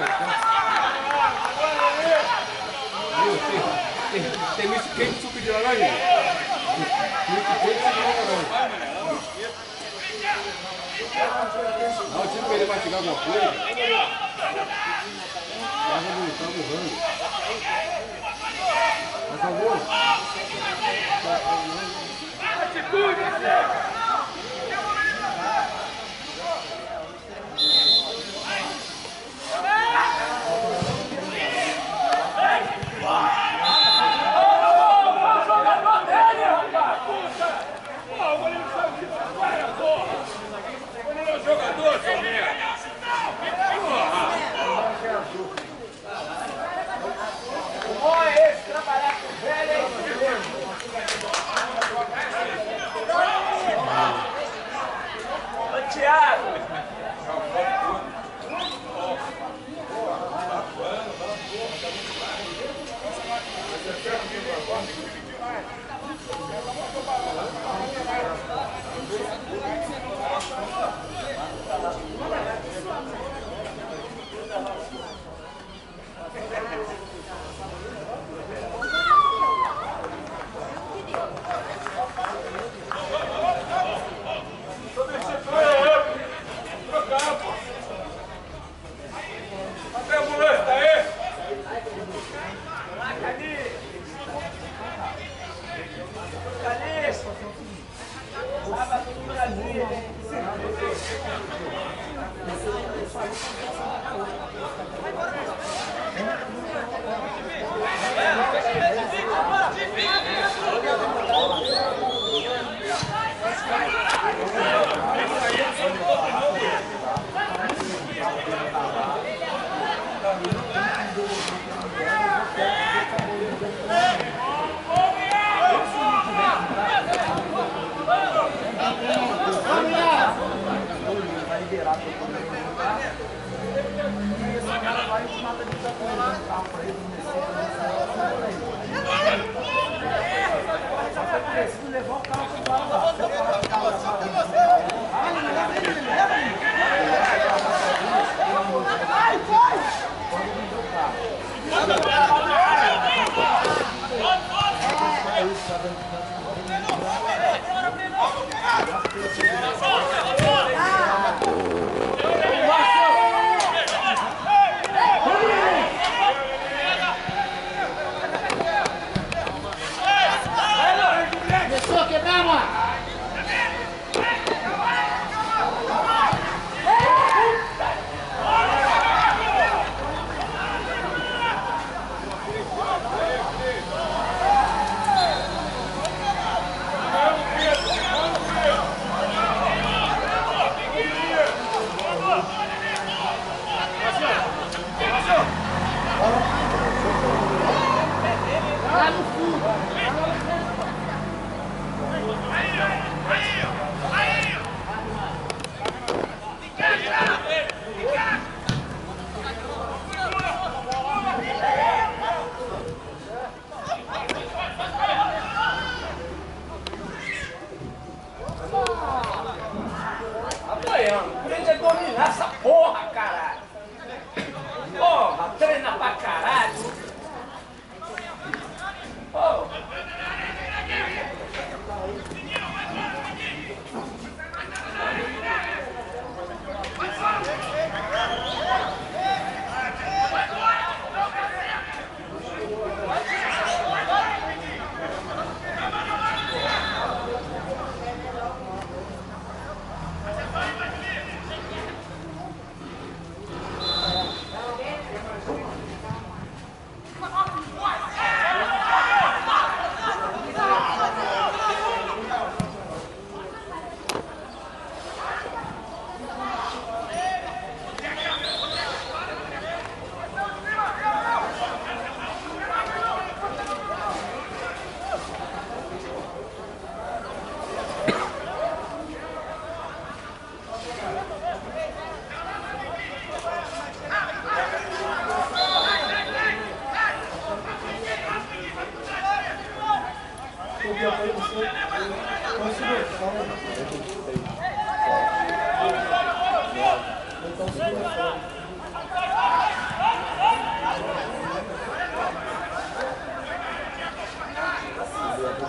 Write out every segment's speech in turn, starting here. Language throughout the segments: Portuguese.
Tem muito quente de suco de laranja. Muito quente de suco de laranja. Não, tipo pra ele mastigar alguma coisa. Tá borrando. Por favor. Atitude,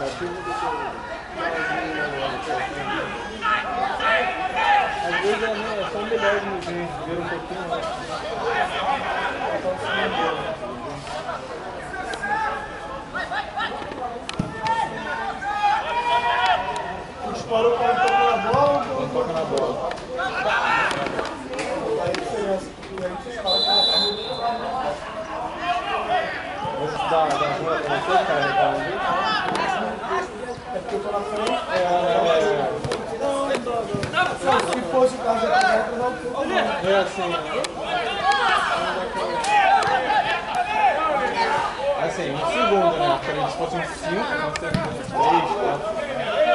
Às vezes são melhores no vídeo, ver um pouquinho mais. Disparou quando toca na bola ou quando toca na bola? Aí diferença. E aí você fala que ela tá muito da rua pra você, cara, é porque eu tô na frente. Se fosse o caso da reta, não. É assim. Assim, um segundo, né? Se fosse um 5, nós temos 3, 4.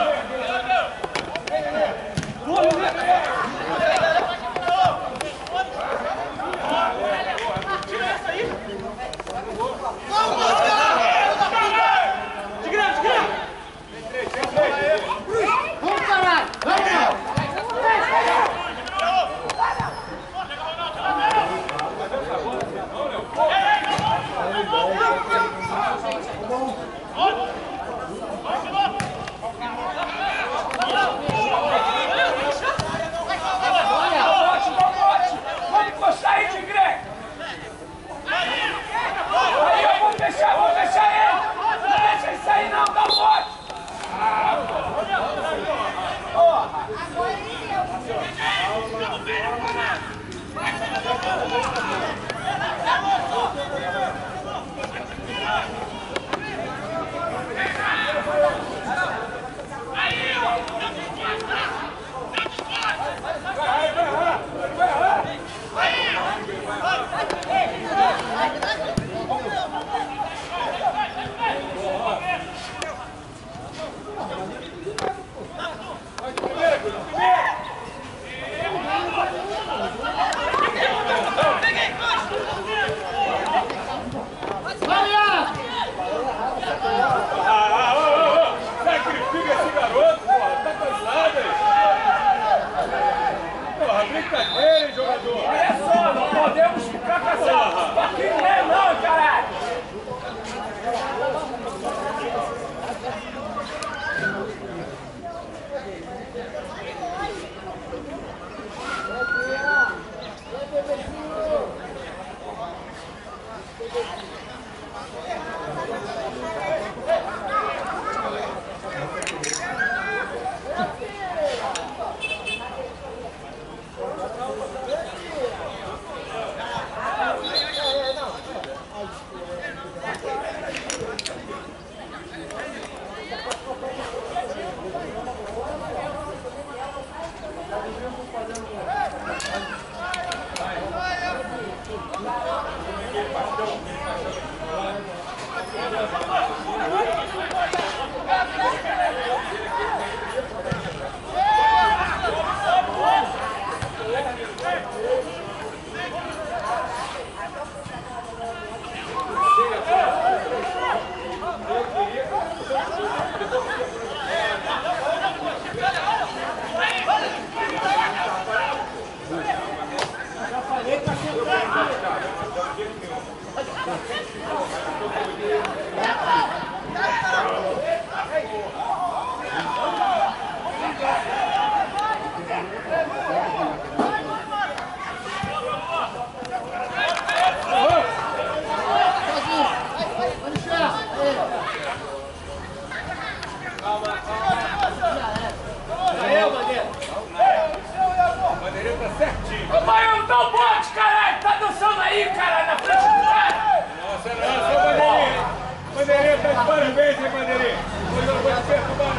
Ô, Baiano, dá o bote, caralho! Tá dançando aí, caralho, na frente do cara! Nossa, não, só Bandeirinha! Bandeirinha tá de parabéns, hein, Bandeirinha? Hoje eu não vou te perturbar,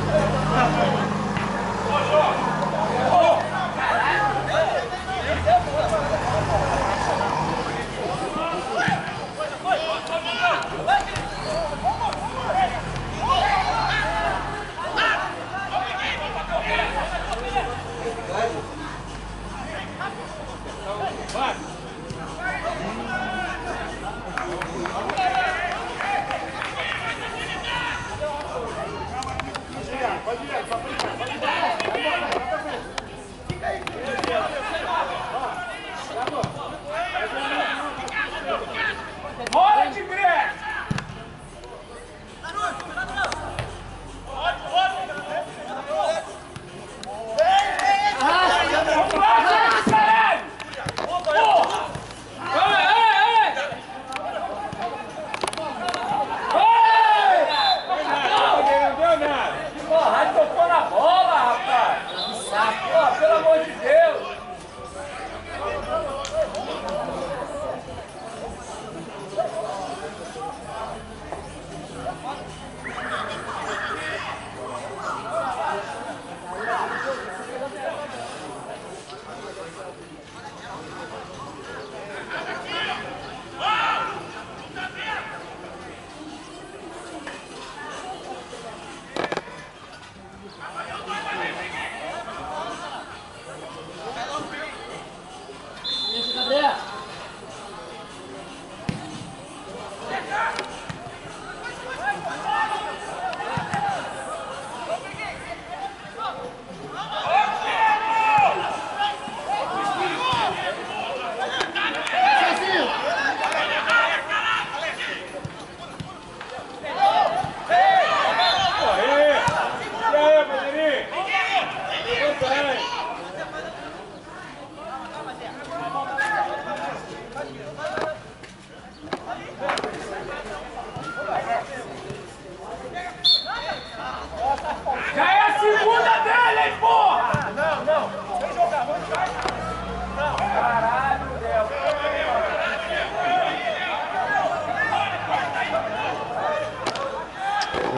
não.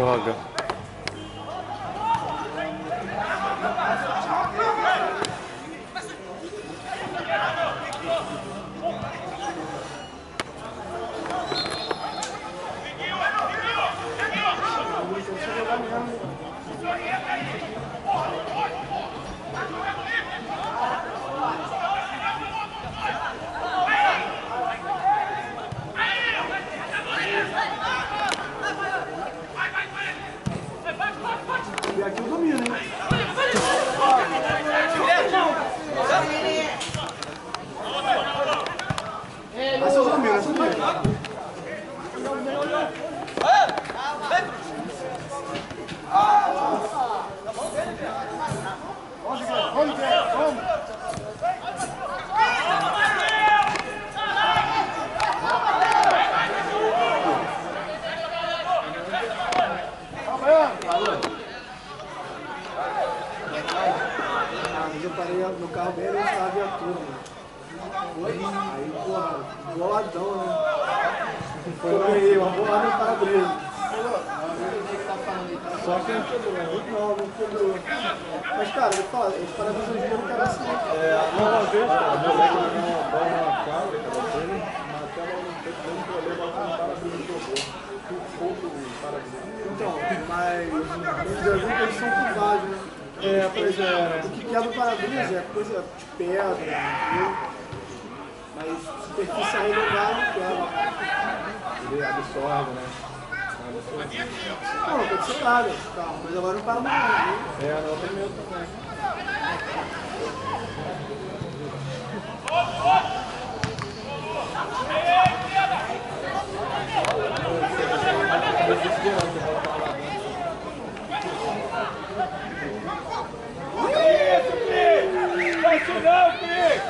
Joga. E aqui eu domino, hein? Essa eu domino, essa eu domino. Eu parei no carro dele e estava a viatura, mano. Aí, porra, boladão, né? Eu ganhei uma bolada no para-brisa. Só que não quebrou, não quebrou. Mas, cara, eu vou falar, esse para-brisa hoje não quero assim. Uma vez, cara, meu moleque jogou uma bola na fábrica dele, mas até lá no tempo dele, eu olhei uma para-brisa e jogou. Pouco para-brisa. Então, mas eles ajudam que eles são curvados, né? Pois é, o que quebra o para-brisa é coisa de pedra, entendeu? Mas superfície arredondada não quebra. Ele absorve, né? Não, pode ser nada, calma, mas agora não para mais, viu? Não tem medo também. Isso não, Cris!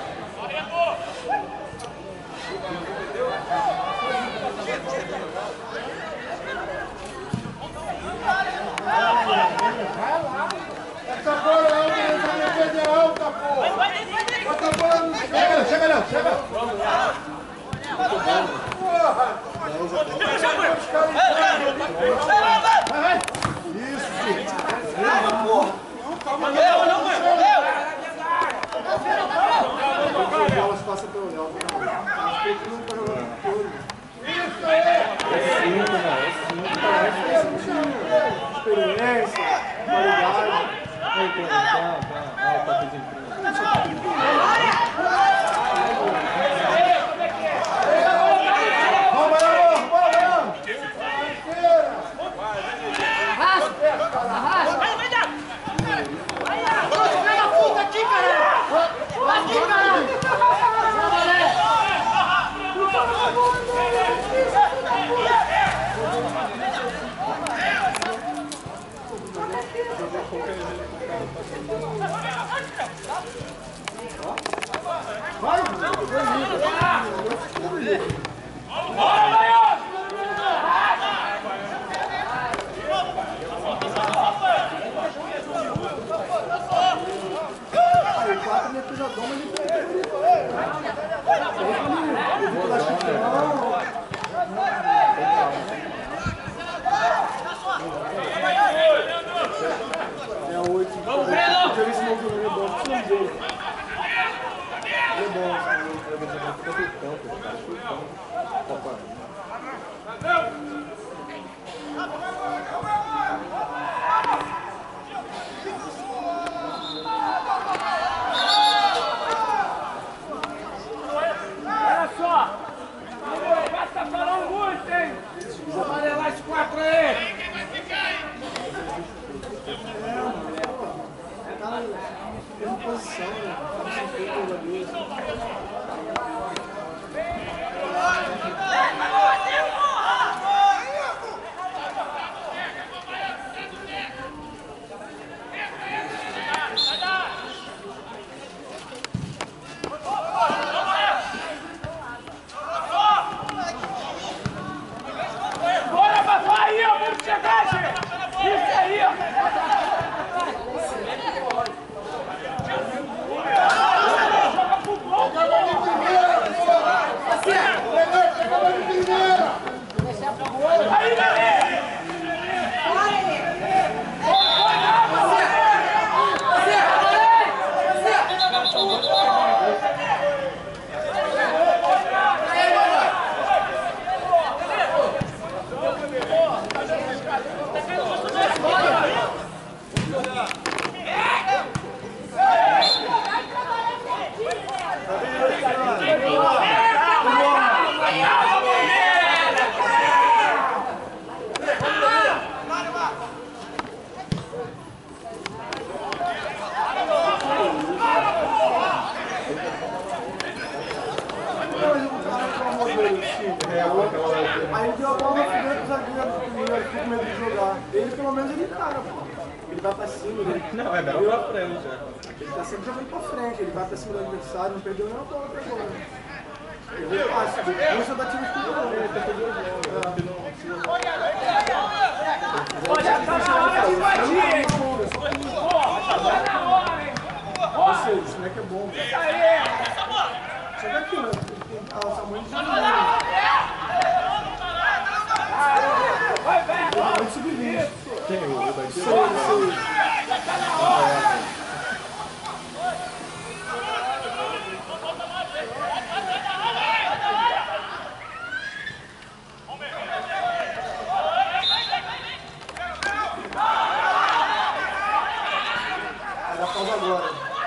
Essa bola é alta, essa defesa é alta, pô! Bota a bola no chão! Chega, Léo, chega! Porra! Vai! Isso, filho! Porra! A bola se passa pelo Léo. Acho que ele não tá jogando todo. Isso aí! Experiência, qualidade. Vamos, Breno! Olha só! Tá falando muito, hein? Vamos amarelar esse 4 aí! Mesma posição, né? Posição feita pela Deus. Ele deu a bola na frente do zagueiro primeiro, eu fico com medo de jogar. Ele pelo menos ele encara, pô. Ele vai pra cima, ele... Não, é melhor pra frente, já. Ele tá sempre jogando pra frente, ele vai pra cima do adversário, não perdeu nenhuma bola até agora. Ele veio fácil, você dá time de tudo. Ele tentou 2 jogos, Olha, tá na hora de invadir, hein? Porra, tá na hora, hein? Você, esse moleque é bom. Isso aí! Chega aqui, né? Ah, o Samuel já não Vai, velho! vai subir isso. Quem? O daqui? Sei. Tá na hora! Dá pausa agora.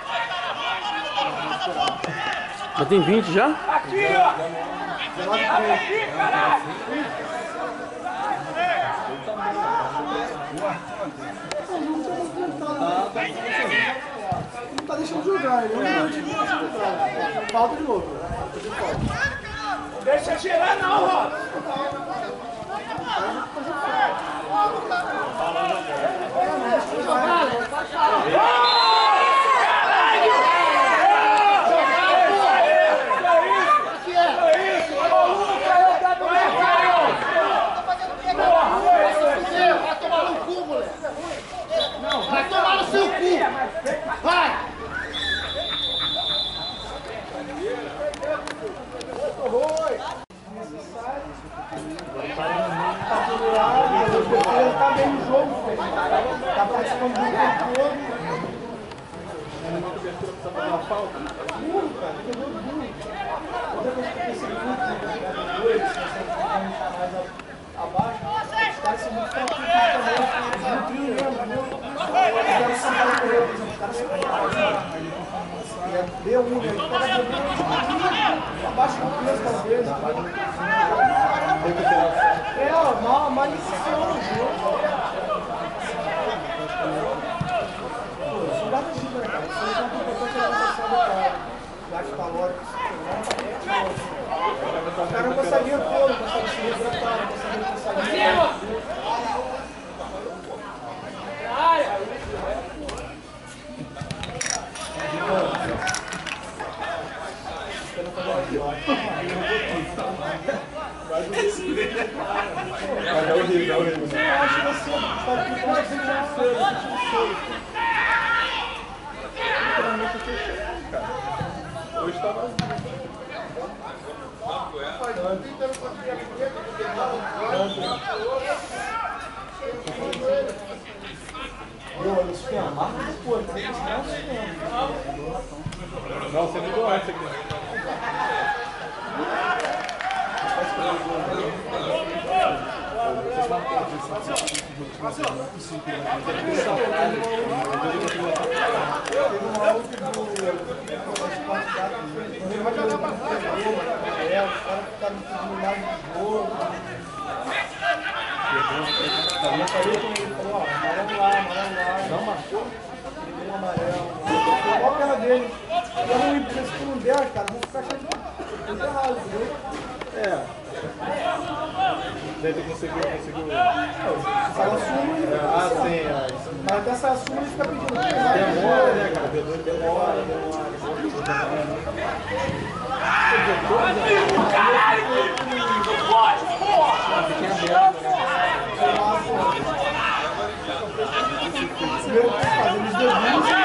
Já tem 20 já? Aqui, ó! 19 Aqui, caralho! Não tá deixando jogar, ele não tá deixando jogar. Falta de novo. Deixa girar não, Rob! Vai tomar no seu cu! Vai! Ele tá bem no jogo, tá participando do jogo todo. Outra coisa que eu percebi muito abaixo, os caras são muito fortes também, entendeu? Os caras são para correr, por exemplo, os caras são para e é B1, né? Ele pega B1 abaixo do peso, talvez. Ó, uma lição no jogo. Isso dá pra né, cara? Isso não tem importância na alimentação do cara. Gasto calórico, o cara não conseguia pôr, não conseguia se hidratar, não conseguia Mas é horrível, é horrível. eu acho que assim, está aqui com a gente já fez, a gente Literalmente fechado, cara. Hoje tá vazio. Meu, isso tem a marca depois, mas isso não é cinema. Não, você ligou antes aqui. Não marcou? Ele deu um amarelo. Igual a cara dele. E é ruim, porque se tu não der, cara, vão ficar achando que é errado, entendeu? É. Daí tu conseguiu. Ela suma e Ah, sim. mas até essa suma ele fica pedindo. Demora, né, cara? Demora. Caralho! Não pode, porra! Primeiro que faz, eles deduzem,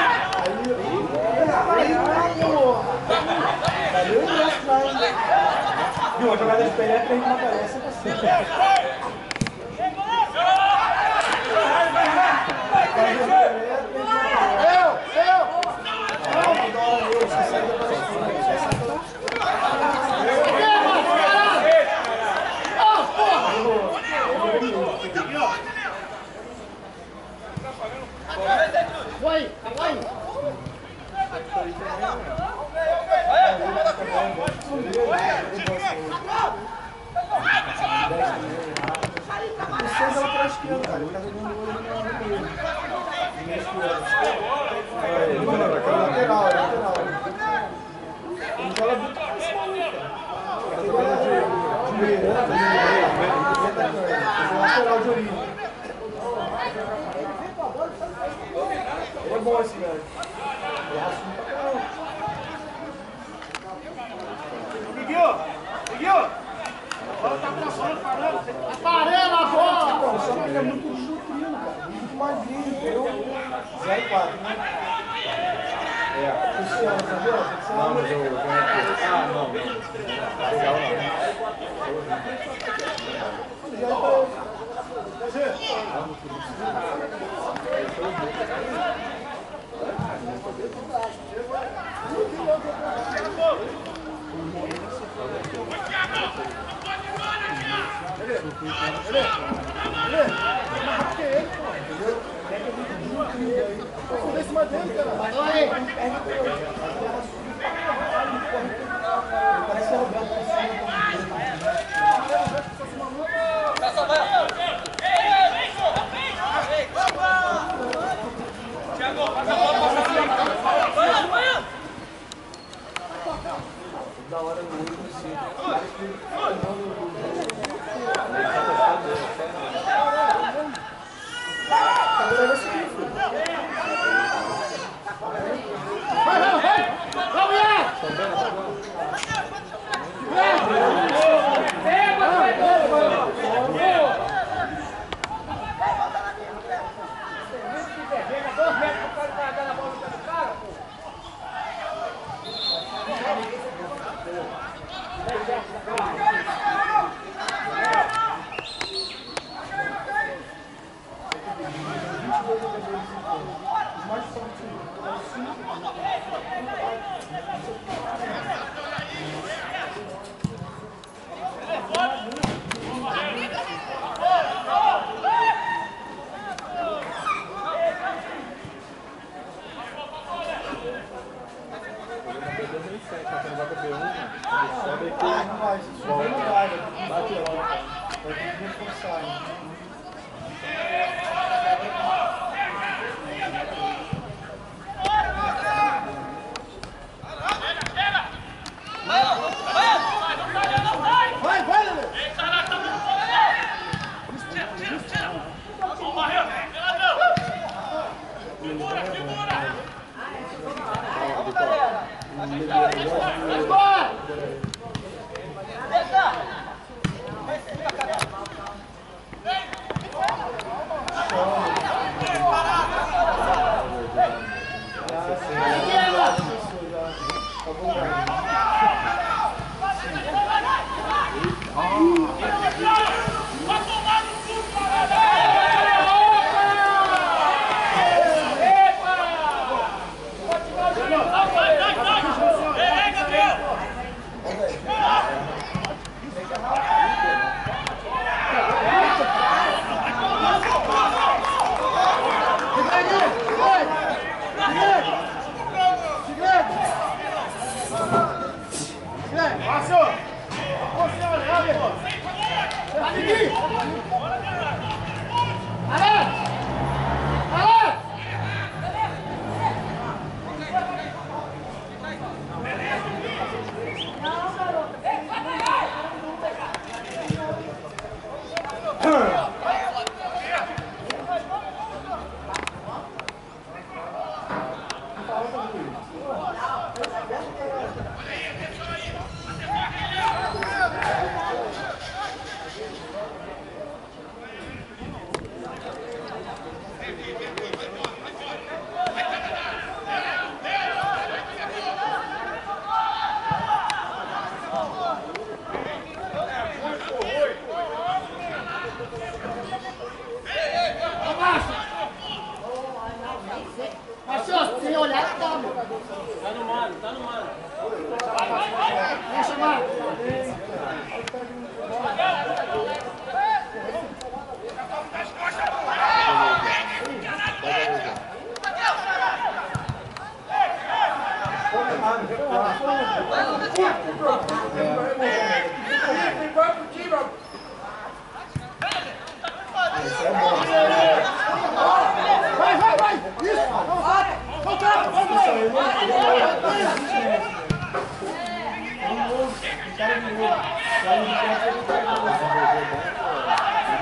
aí porra! Cadê o ingresso lá ainda? Viu, uma jogada de penetra a gente não aparece, é possível. Vai! O 6 é lateral esquerdo, cara. Ele tá jogando o olho no meio. Lateral. Ele joga muito pra cima ali, cara. Ele joga de meio. lateral de origem. Ele é bom esse cara. Ele assume pra caramba. Miguel! Bola tá passando, caramba! Aparelha a bola! Não, só que ele é muito chutrino, cara. Muito magrinho, entendeu? 0,4, né? É. Cristiano, entendeu? Não, mas eu venho aqui. Ah, não. Legal não. Parece o Roberto. Da hora no olho, assim.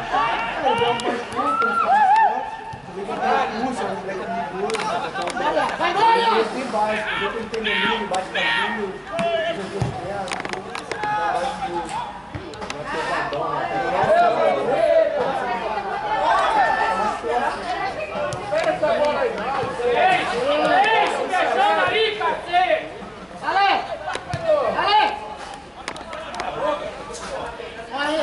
Ele deu um mais curto, ele tem curso, ele tem curso, Vai embora! ele tem baixo, ele tem domínio, baixo caminho, ele tem perna, baixo do... Pega essa bola aí. Ei, beijando aí, cacete! Ale! Ale! Aí!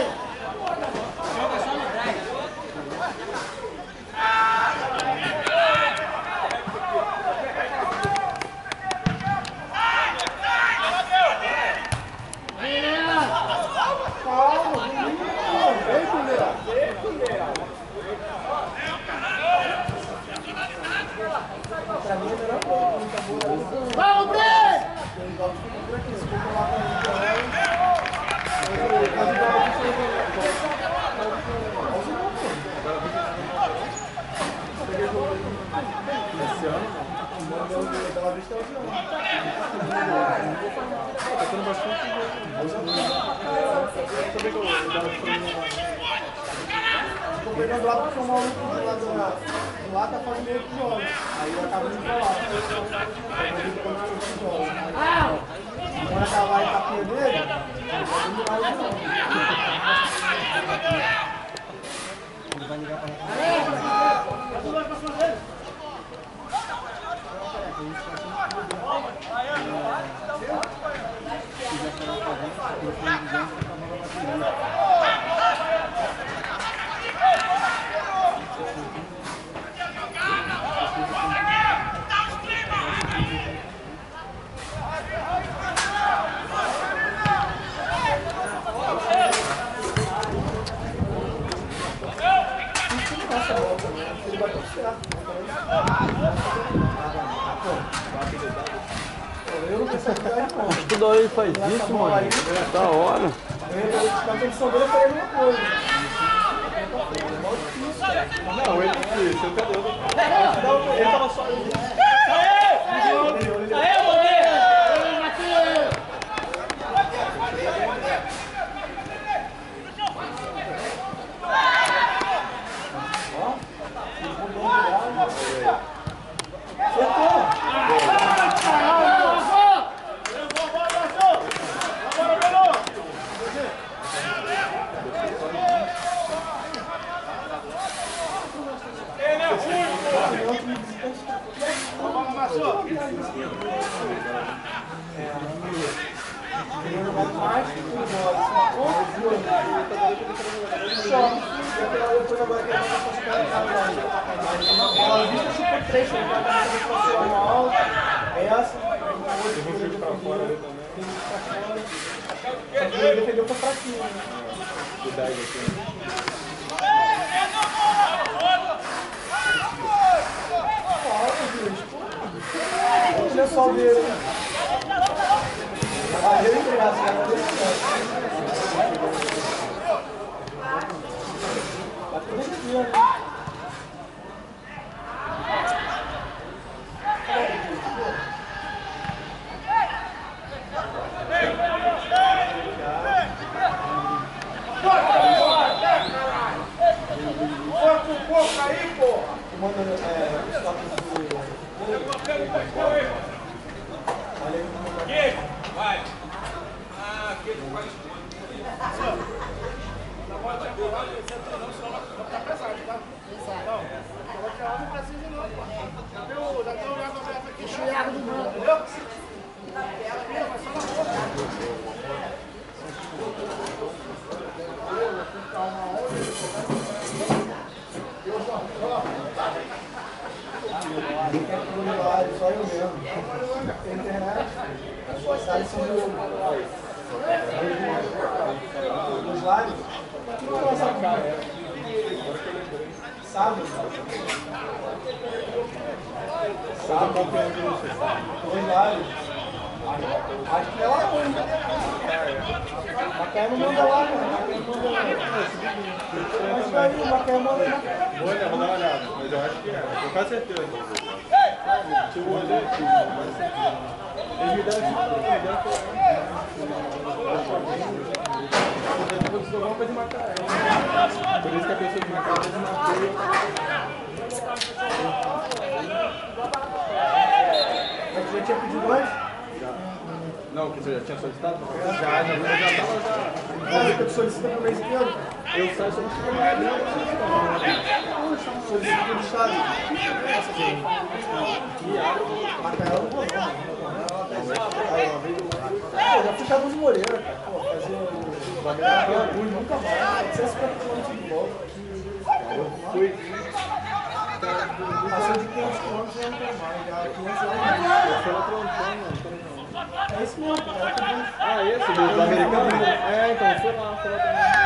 Vamos, Breno! Tô pegando lá porque o maluco do lá tá fazendo meio que joga. Aí eu acabo indo pra lá. Quando acabar a etapinha dele, eu vou lá de novo. Ele vai ligar pra ele. Acho que toda hora ele faz isso, mano. Da hora. A atenção dele é pra ele uma coisa. Não, ele você tá dando. Ele tava só. Ele defendeu pra fraquinho, né? Olha só dele. Aí ele engraça, cara. Tá tudo aqui, né? Vai! Deixa o Iago do banco. Só eu mesmo. Tem internet. Sai sem os lives. Que não é cara. Sábado. Sábado. Dois lives. Acho que é lá ruim. Macaé não manda lá, cara. Macaé não manda lá. Mas daí o Macaé manda lá. Vou olhar, vou dar uma olhada, mas eu acho que é. Tenho quase certeza. Deixa eu olhar aqui, mas certeza. Eles me deram alguma coisa de Macaé. Por vez que a pessoa desmarcou, Mas você já tinha pedido antes? Não, que você já tinha solicitado? Já tava já. Mas que tu solicita pro mês inteiro? Eu saio solicitando no Solicita pro estado. Marca ela, não vou não. Eu já fui Carlos Moreira, cara. Pô, fazer o bagulho nunca mais. 150 km de volta. Eu fui. Passou de 500 km e não tem mais. Já 500 anos. Eu fui lá pro Antônio. É esse mesmo, cara. Ah, esse do americano? É, então, eu fui lá também.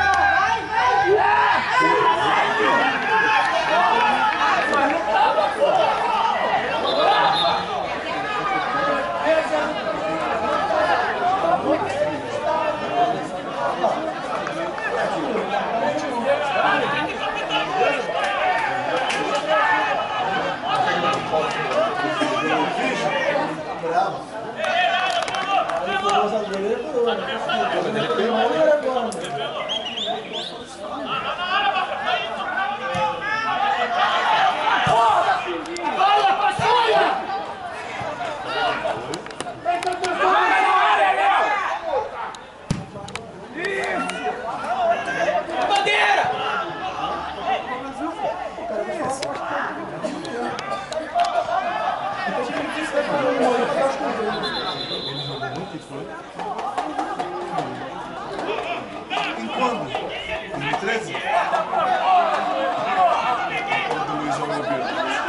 Em quando? Em 13? Do Luizão Oliveira.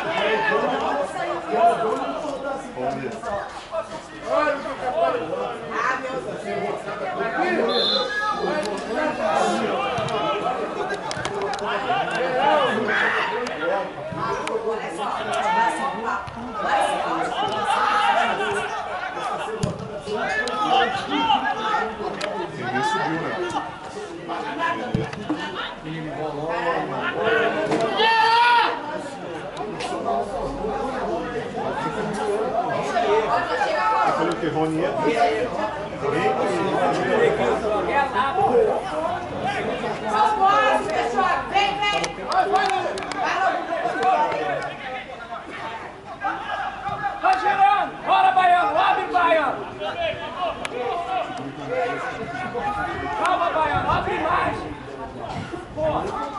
Vamos ver. Ninguém subiu, né? Você falou que Ronier? Vamos, pessoal! Vem, vem! Vai girando! Bora, Baiano! Abre, Baiano! Calma, Baiano! Abre mais! Porra!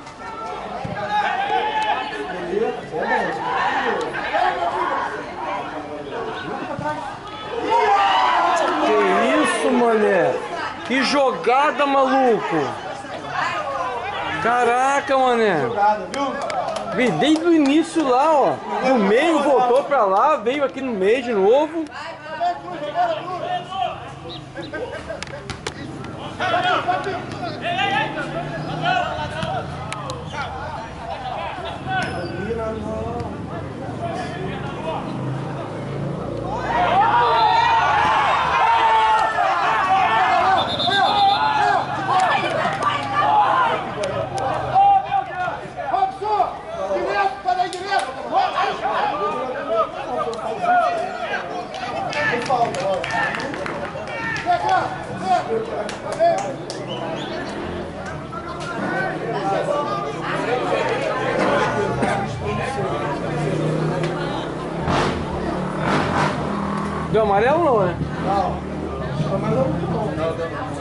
Que isso, mané? Que jogada, maluco! Caraca, mané! Veio desde o início lá, ó. No meio, voltou pra lá, veio aqui no meio de novo. Deu amarelo ou não, né? Não. Amarelo não.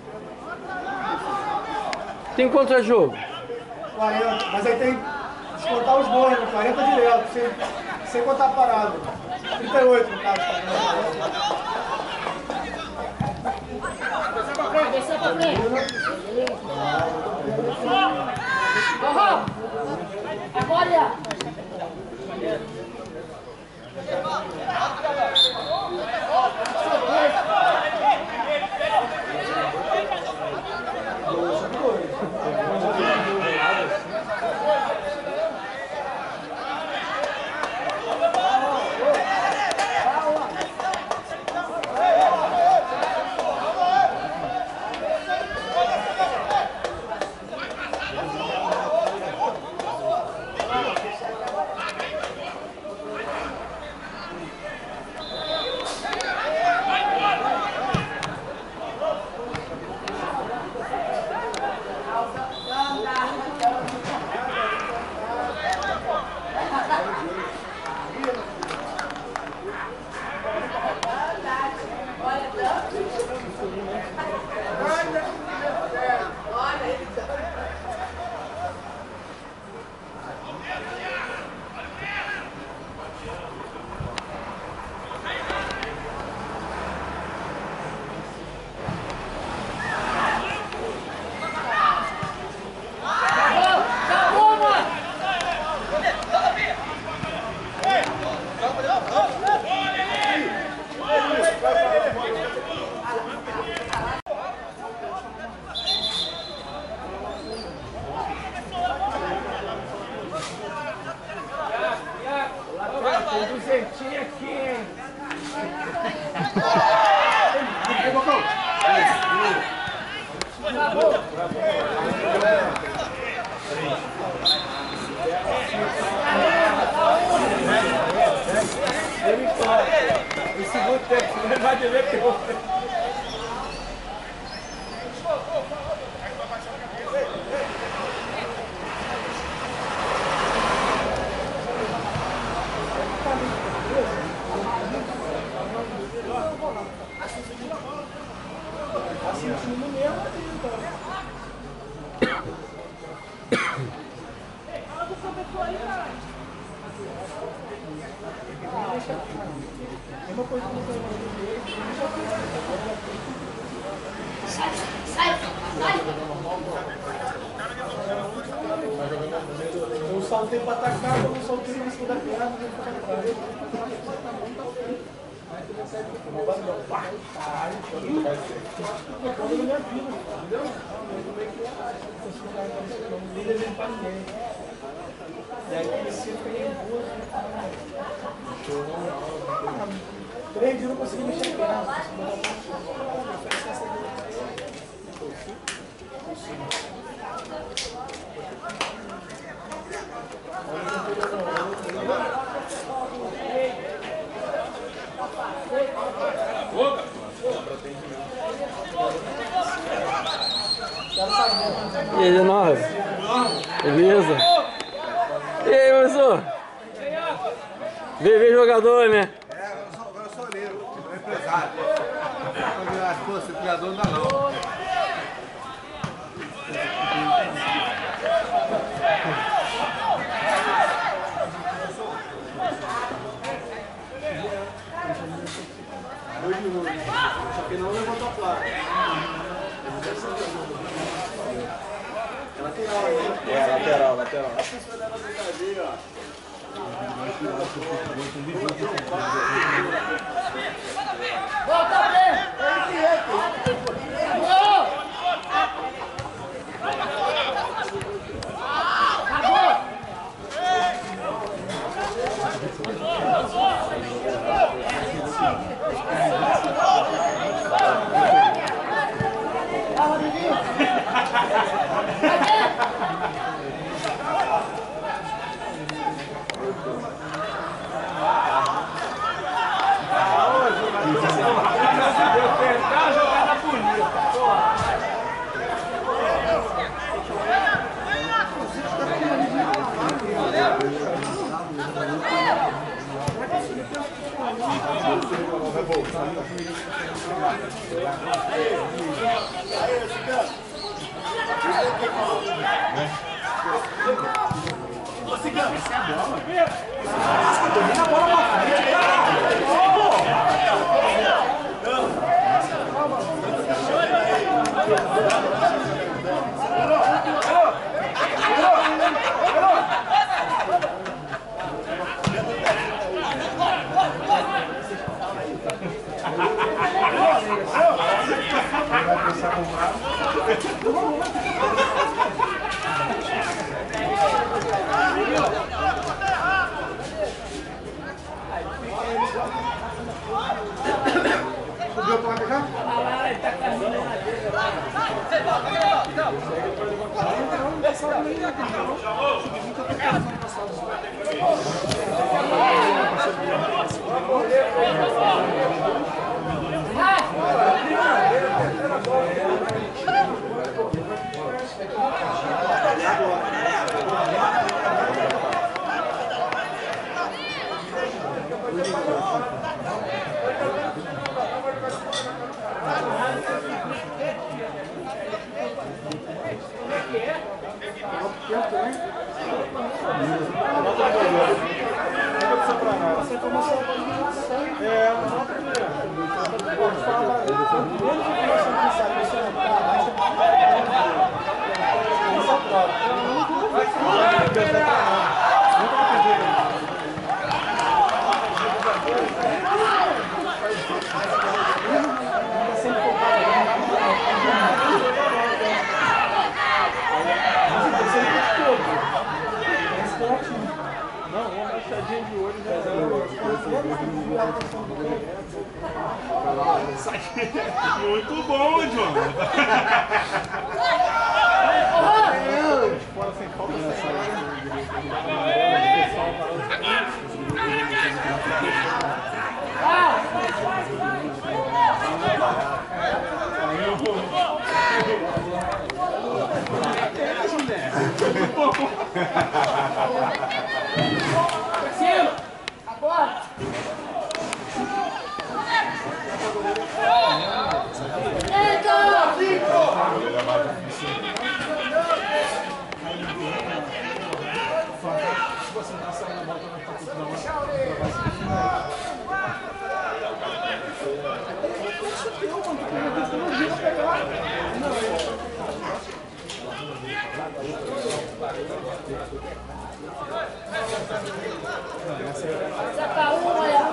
Tem quanto é jogo? 40, mas aí tem contar os dois, né? 40 direto, sem contar a parada. 38 no caso. Desce pra frente, desce pra frente. Agora! O segundo tempo, ele vai dizer que eu... Eu saltei para atacar, eu não saltei em cima da perna, eu ficar na parede. E aí comecei a ficar nervoso. 3 dias eu não consegui mexer a perna. E aí, 19? Beleza? E aí, professor? Vem jogador, né? Agora eu sou olheiro, sou empresário. Pô, ser criador não dá não. Só que não levantou a placa. Lateral. Volta bem! Acabou! Subiu a placa já? Muito bom, John. Agora! Saca uma aí.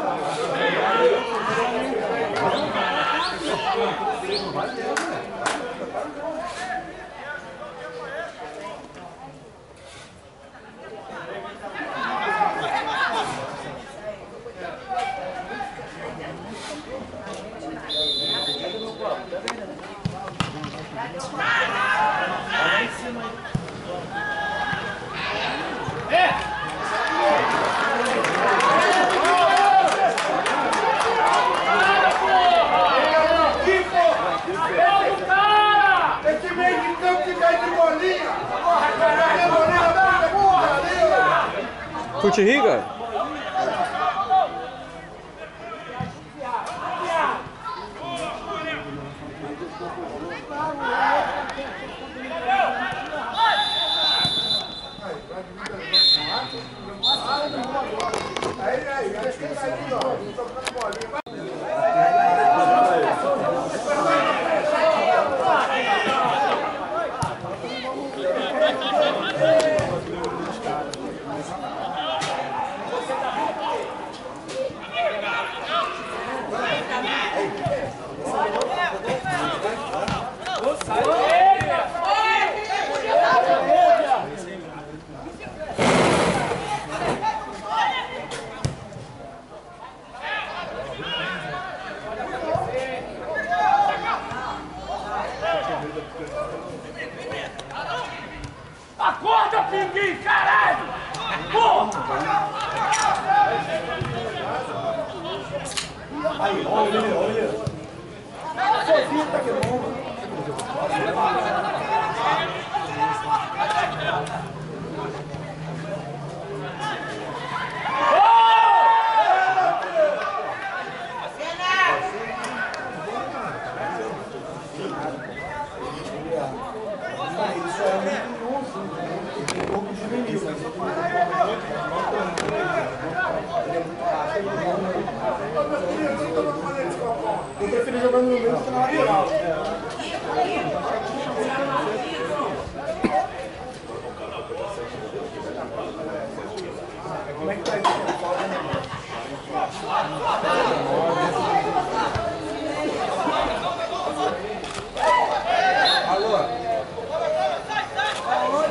Futiriga? Acorda, pinguim, caralho! Porra! Aí, olha. Sovita que bom. Isso é um pouco juvenil.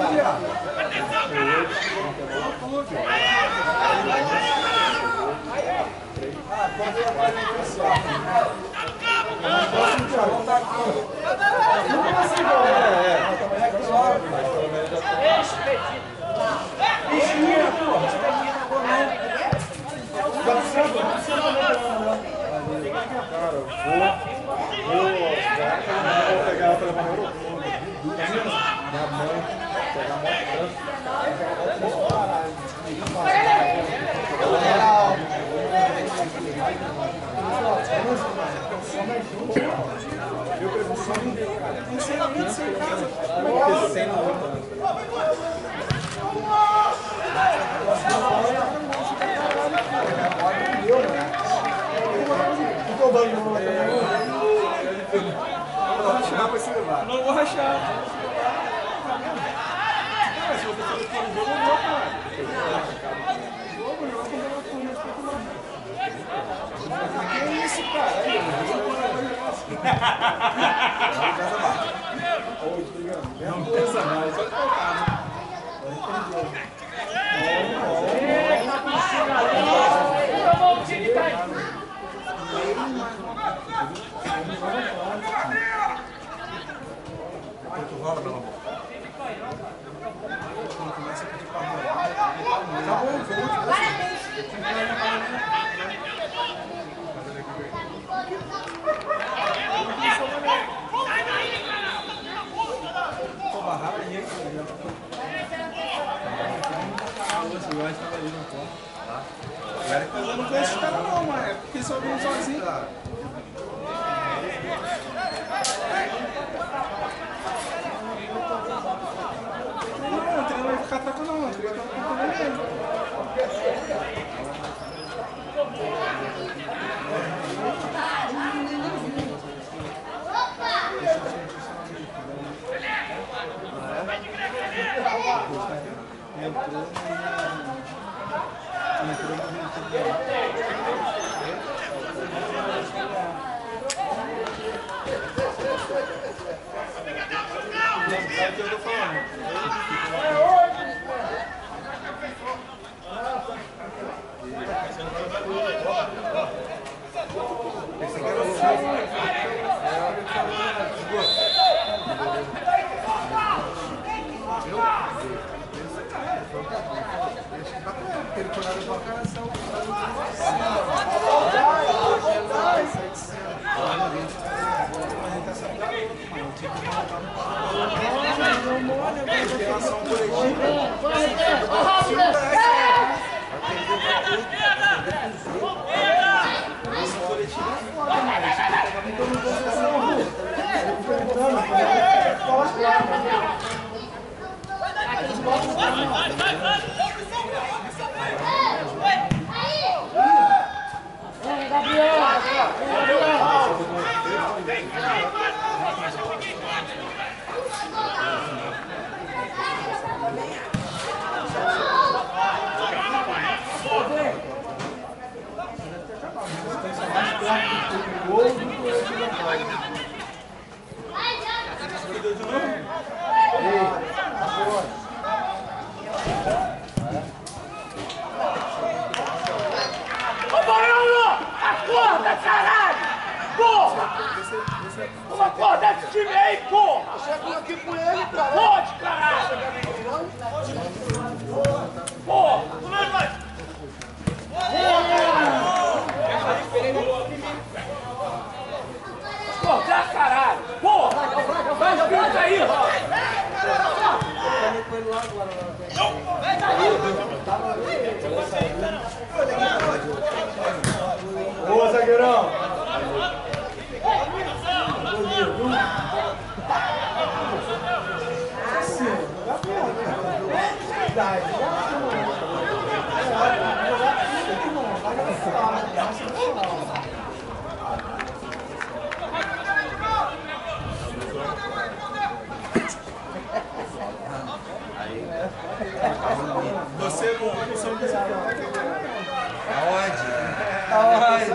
Não vou rachar. Que isso, cara? Não pensa mais, só de faltar. Rola, meu amor. Quando começa a pedir pra rolar. Tá bom, vou barrar aí, eu não conheço os caras não, mas é porque só vim sozinho. Não, o treino vai ficar atacando não, o treino vai ficar atacando mesmo. Acorda, caralho! Porra! Vamos acordar esse time aí, porra! Chega aqui com ele, cara. Pode, caralho! Porra! Acordar, caralho! Porra! Vai jogando aí, Boa, zagueirão! Você não sabe desse aonde? Aonde?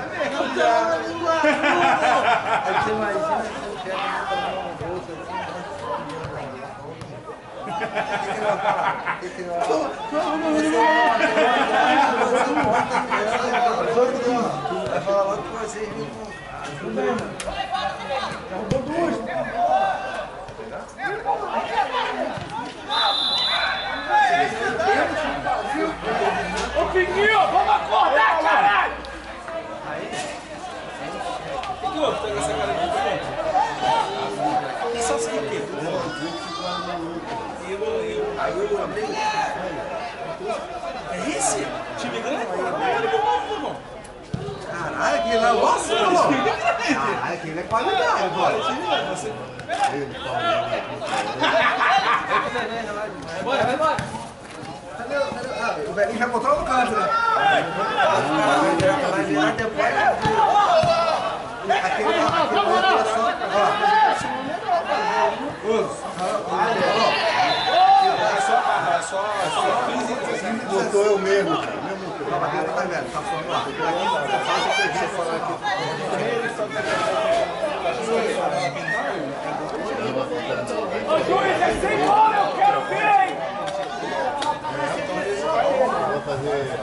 Você imagina que eu quero botar uma bolsa assim. Vai falar logo com vocês, viu? Ô, Piquinho, vamos acordar, caralho! O que houve? Pega essa cara de frente. E só se que é esse? Time grande? Caralho, aquele lá, nossa, irmão! Caralho, aquele é qualidade, agora. Vai embora. Cadê o velhinho já botou no canto, né? Vai virar depois. Aquele só 15 botou eu mesmo, cara. Não, mas ele tá velho, tá falando lá. Deixa eu falar aqui. Ô, juiz, é sem bola, eu quero ver, hein? Vou fazer.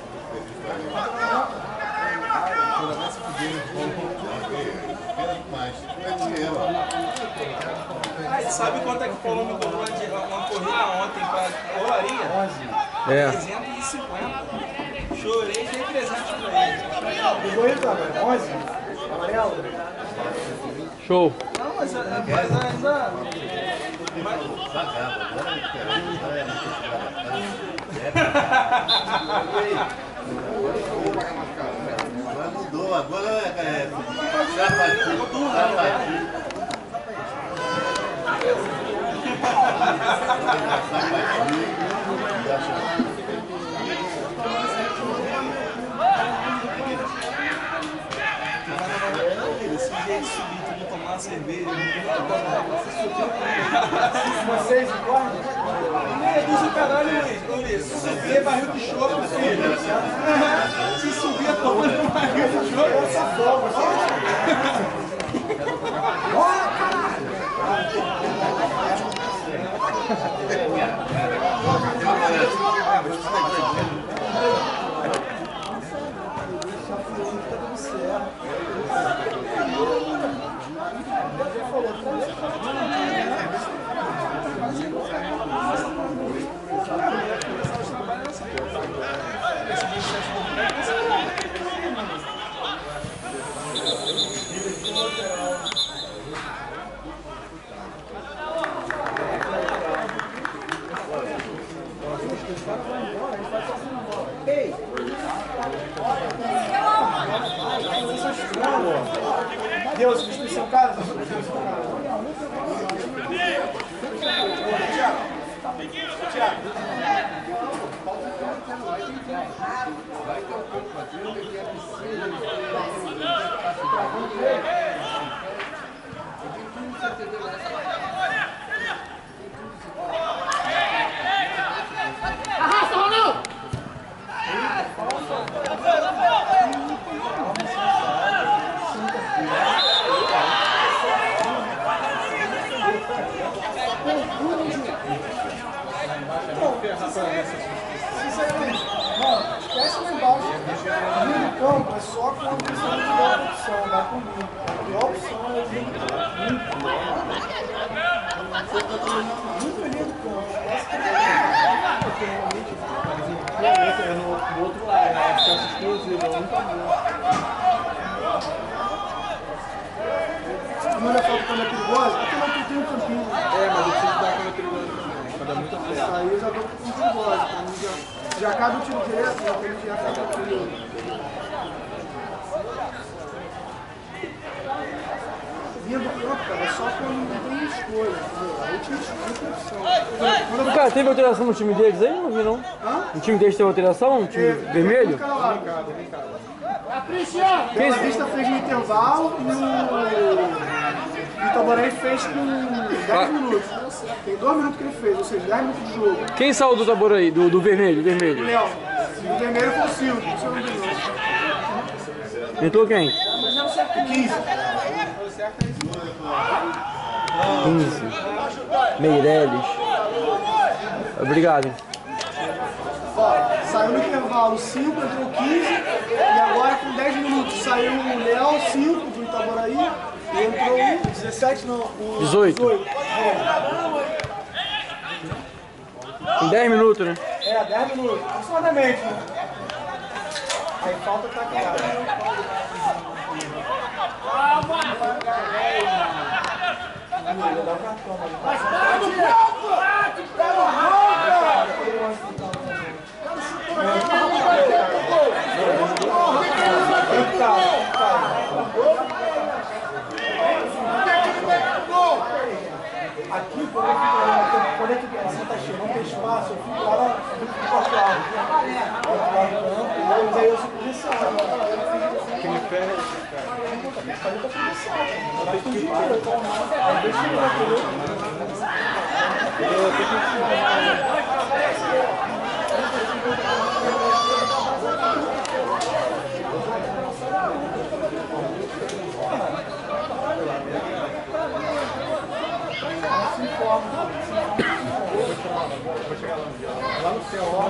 Sabe quanto é que o Colômbia comprou uma corrida ontem para Olaria? 11. É. 350. Chorei e dei 300 pra ele. Pegou ele, cara? 11? Amarelo? Show. Não, mas ainda... Agora mudou, agora é sapatinho. Esse jeito de subir, tu vou tomar uma cerveja. Vocês correm? Meia dúzia de caralho, Luiz. Se subir é barril de chope, filho. Se subir é tomando barril de chope. Essa folga, Deus, que seu caso? Arrasta, Ronaldo! Sinceramente, mano, esquece lá embaixo. No campo é só quando você não tiver opção, vai comigo. A pior opção é vir muito linha do campo. Esquece que no outro lado, é acesso exclusivo, eu nunca vi. Não é falta quando é perigosa? Porque não tem um campinho. É, mas eu preciso dar quando é perigoso também. Quando é muito Isso aperto. aí eu já dou com perigosa. Pra mim já acaba o tiro direto, já tem que acaba o tiro. Vinha do campo, cara, é só quando não tem escolha. Entendeu? Aí tinha opção. Cara, teve alteração no time deles aí? Não vi não. Hã? O time deles teve alteração? O time vermelho? Bela Vista fez no intervalo e o Itaboraí fez com 10 minutos. Tem 2 minutos que ele fez, ou seja, 10 minutos de jogo. Quem saiu do Tabor aí? Do vermelho? O Léo, o vermelho foi o Silvio, se eu não me engano. Entrou quem? 15. 15. Meirelles. Obrigado, hein? Ó, saiu no intervalo 5, entrou 15. E agora com 10 minutos saiu o Léo 5 do Itaboraí. E entrou o 17, não, o 18. Em 10 minutos, né? É, 10 minutos, aproximadamente, né? Aí falta tá claro. Aqui, quando a equipe tá cheia, não tem espaço, eu fico lá no quarto alto. Mas aí eu sou policial. Que me ferra Fazer pra policial. Vai com dinheiro, então. Aí deixa eu lá no CO,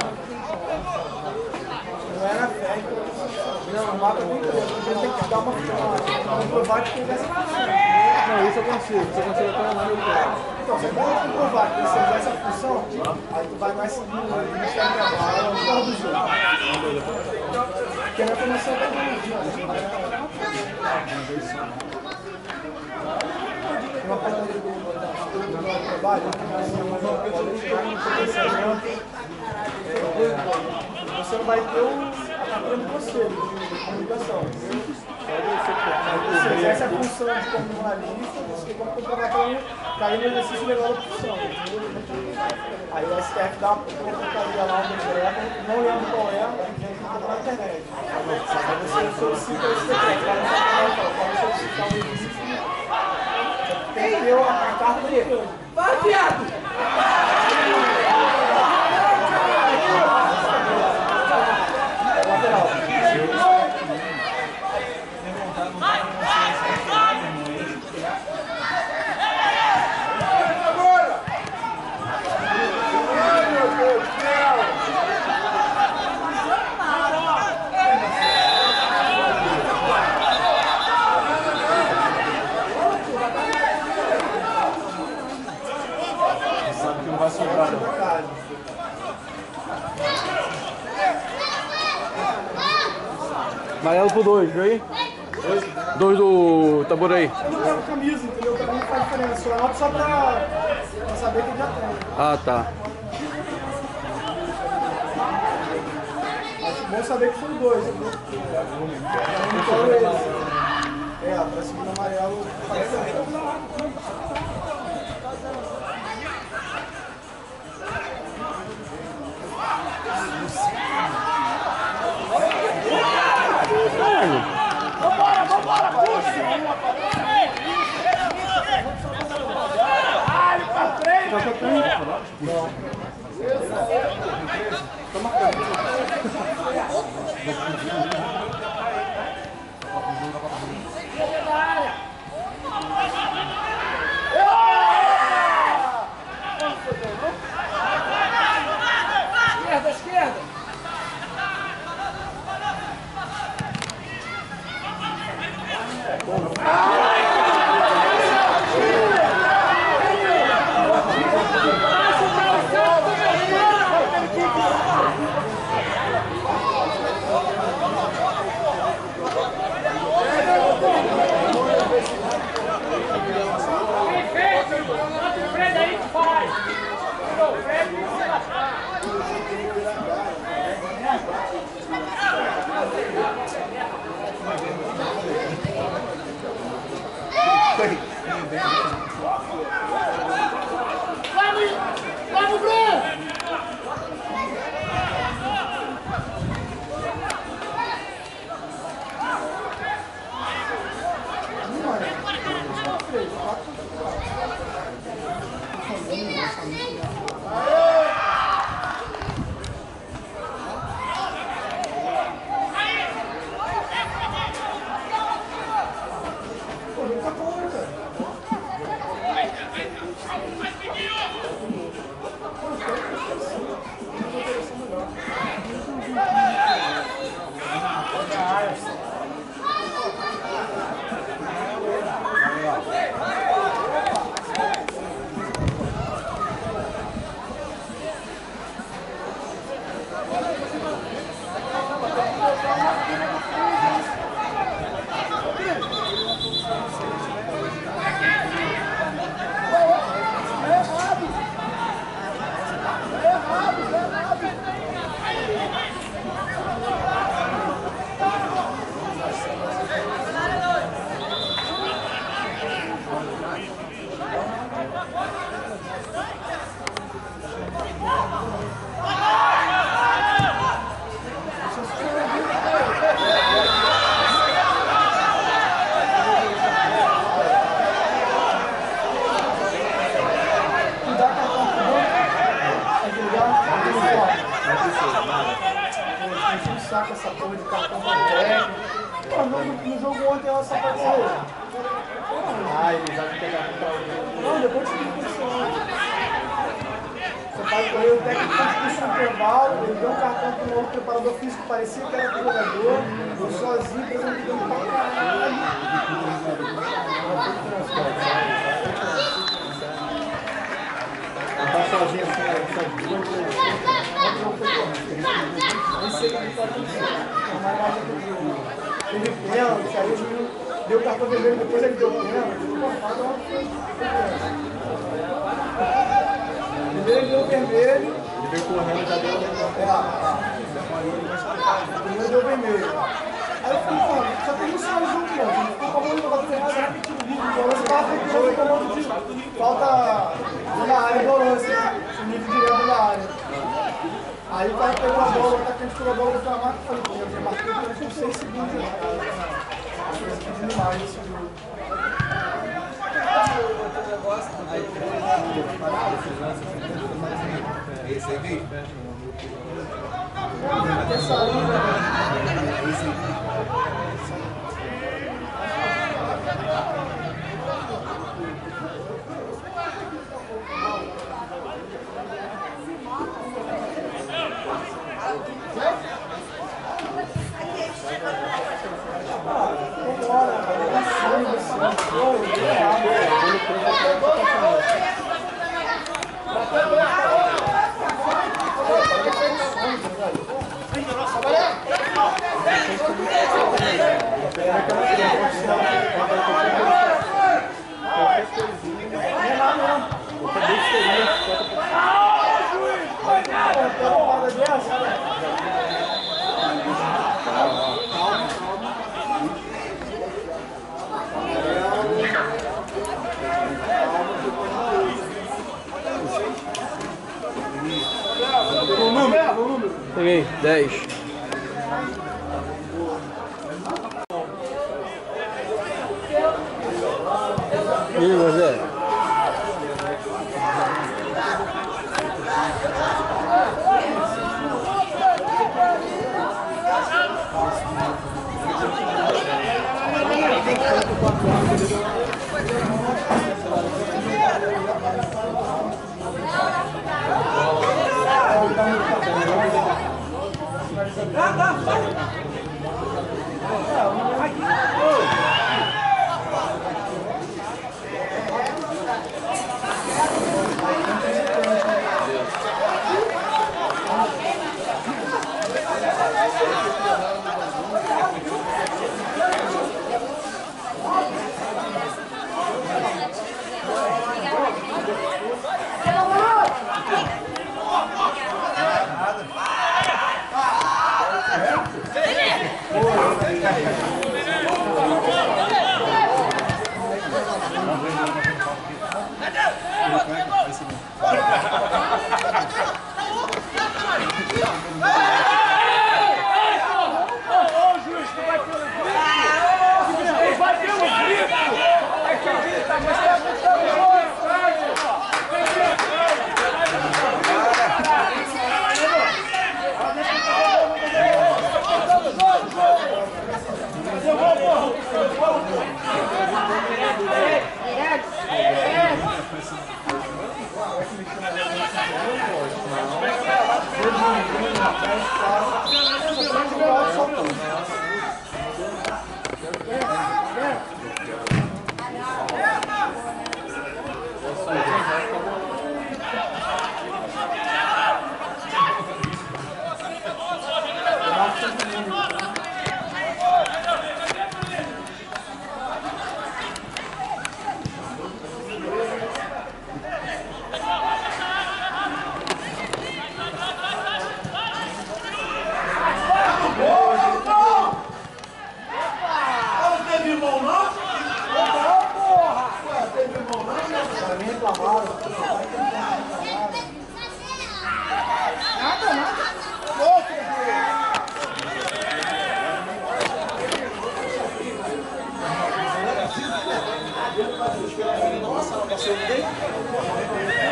não era fé, não, o mapa tem que dar uma provar que tem essa função. Não, isso eu consigo até lá no meu. Então, você pode comprovar que você usa essa função, aí tu vai mais seguindo o Ministério da Trabalho, ao redor do jogo. Porque não é como você vai uma portaria do trabalho, você não vai ter o conselho de comunicação. Você exerce a função de como jornalista, você tem como comprovar que caiu no exercício legal da função. Aí o STF dá uma portaria lá onde ele não lembro qual é, mas na internet. Aí você solicita esse decreto, vai no seu canal, pode solicitar o exercício. Tem que ter a carta dele. Vai, viado! Lateral. Sabe que não vai sobrar, não. Amarelo pro 2, viu aí? 2 do Itaboraí. Não leva camisa, entendeu? Pra mim não faz diferença. Eu anoto só pra saber que ele já tem. Ah, tá. Acho bom saber que foi 2, entendeu? Então, ele. Pra seguir no amarelo faz diferença. Vambora, puxa! Ai, pra frente! Esquerda! enchendo o saco essa porra de cartão pra técnico. Pô, no jogo ontem ela só apareceu. Ah, eles acham que é cartão pra alguém. Não, depois de expulsão. Você faz correr o técnico expulso no intervalo, ele deu um cartão pro outro preparador físico, parecia que era pro jogador, eu sozinho, por exemplo, deu pra caralho. Tá sozinho assim, nem sei o que tá acontecendo. Teve pênalti, aí o juiz deu o cartão vermelho, depois ele deu o pênalti. Primeiro ele deu o vermelho. Ele veio correndo, já deu o vermelho. Primeiro deu o vermelho. Aí eu falei, pô, só tem um sinal junto, mano. Ficou com a mão no lado do errado, você tava procurando o comando de falta na área, volância, nível direto da área. Aí o cara pegou a bola, o atacante pegou a bola do Flamengo e falei, pô, eu marquei por 6 segundos. Eu fiz pedindo mais nesse jogo. Esse aí vem? Peguei, 10. E aí, José?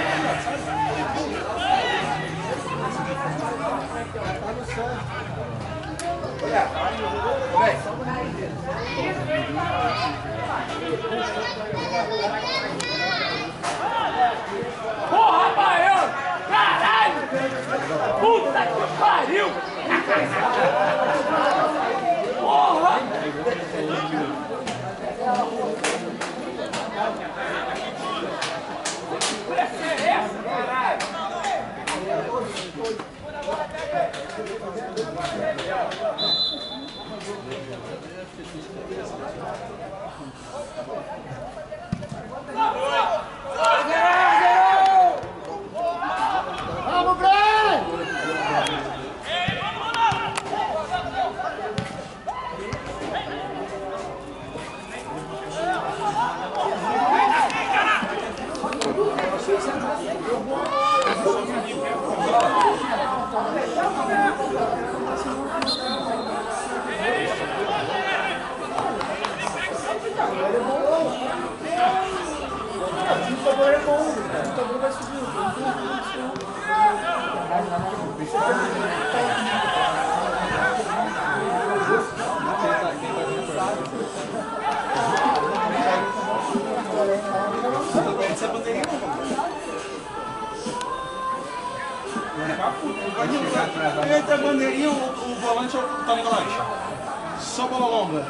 Tá no céu. Pariu! Porra! É essa, caralho! Vamos, Brian! Entre a bandeirinha e o volante é o Tony Galante. Só bola longa.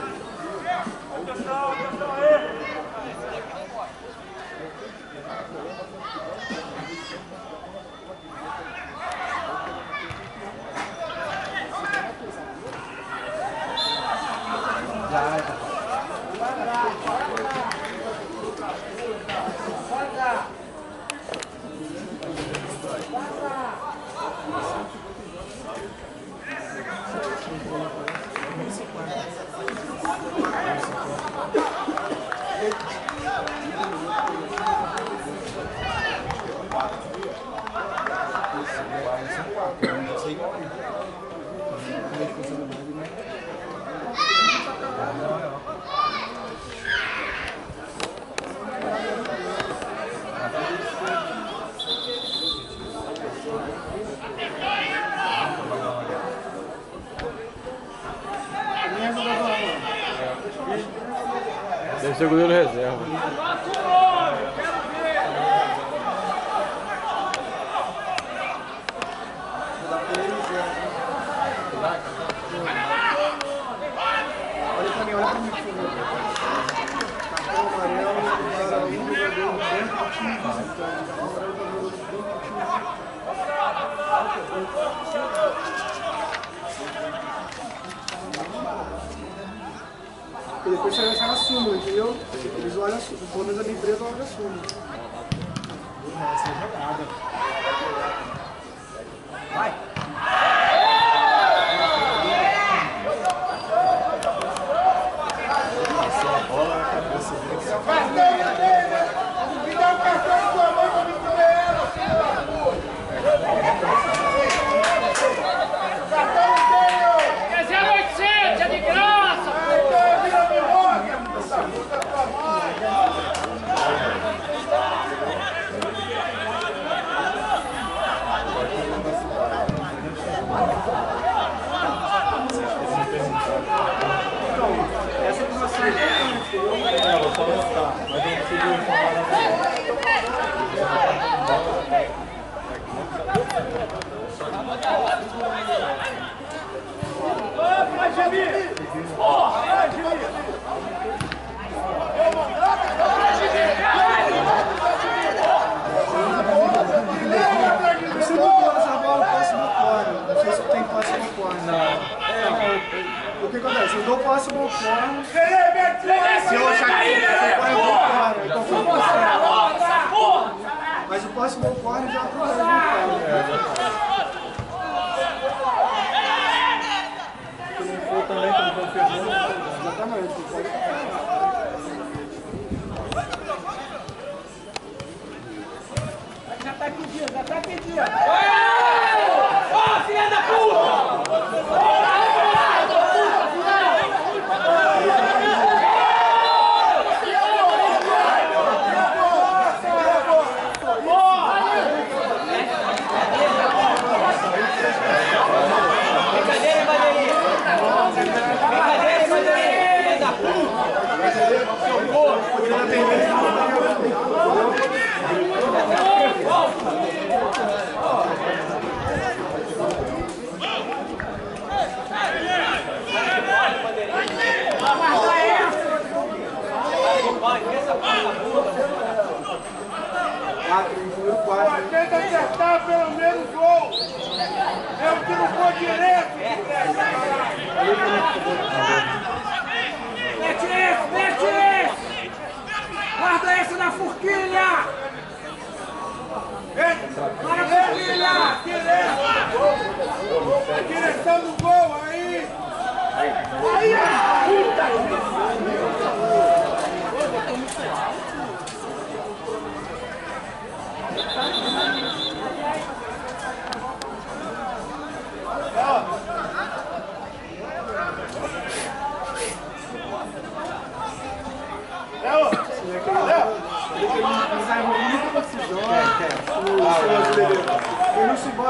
Deve ser o goleiro reserva. Olha pra mim, por favor. Cartão amarelo para um jogador dentro do time visitante. E depois você vai achar na súmula, entendeu? Eles olham a súmula, pelo menos a minha empresa olha a súmula. Essa é jogada. Vai! Me dá um cartão de sua mãe pra me comer ela, cartão inteiro! Quer dizer 800, é de graça! Então vira piroca! Essa puta tua mãe! Essa informação é importante, entendeu? Vou só anotar, mas eu não preciso informar na frente. Vai, Jimmy! Porra! Vai, Jimmy! Você botou essa bola no passe do corner. Não sei se tem passe no corner. O que acontece? Eu dou passe no corner. Se eu achar que foi corner do corner, então foi passe. Mas o passe no corner já protege o corner. Se não for também, como confirmou, Exatamente. Pode Já tá pedindo, já tá pedindo! Ô, filha da puta!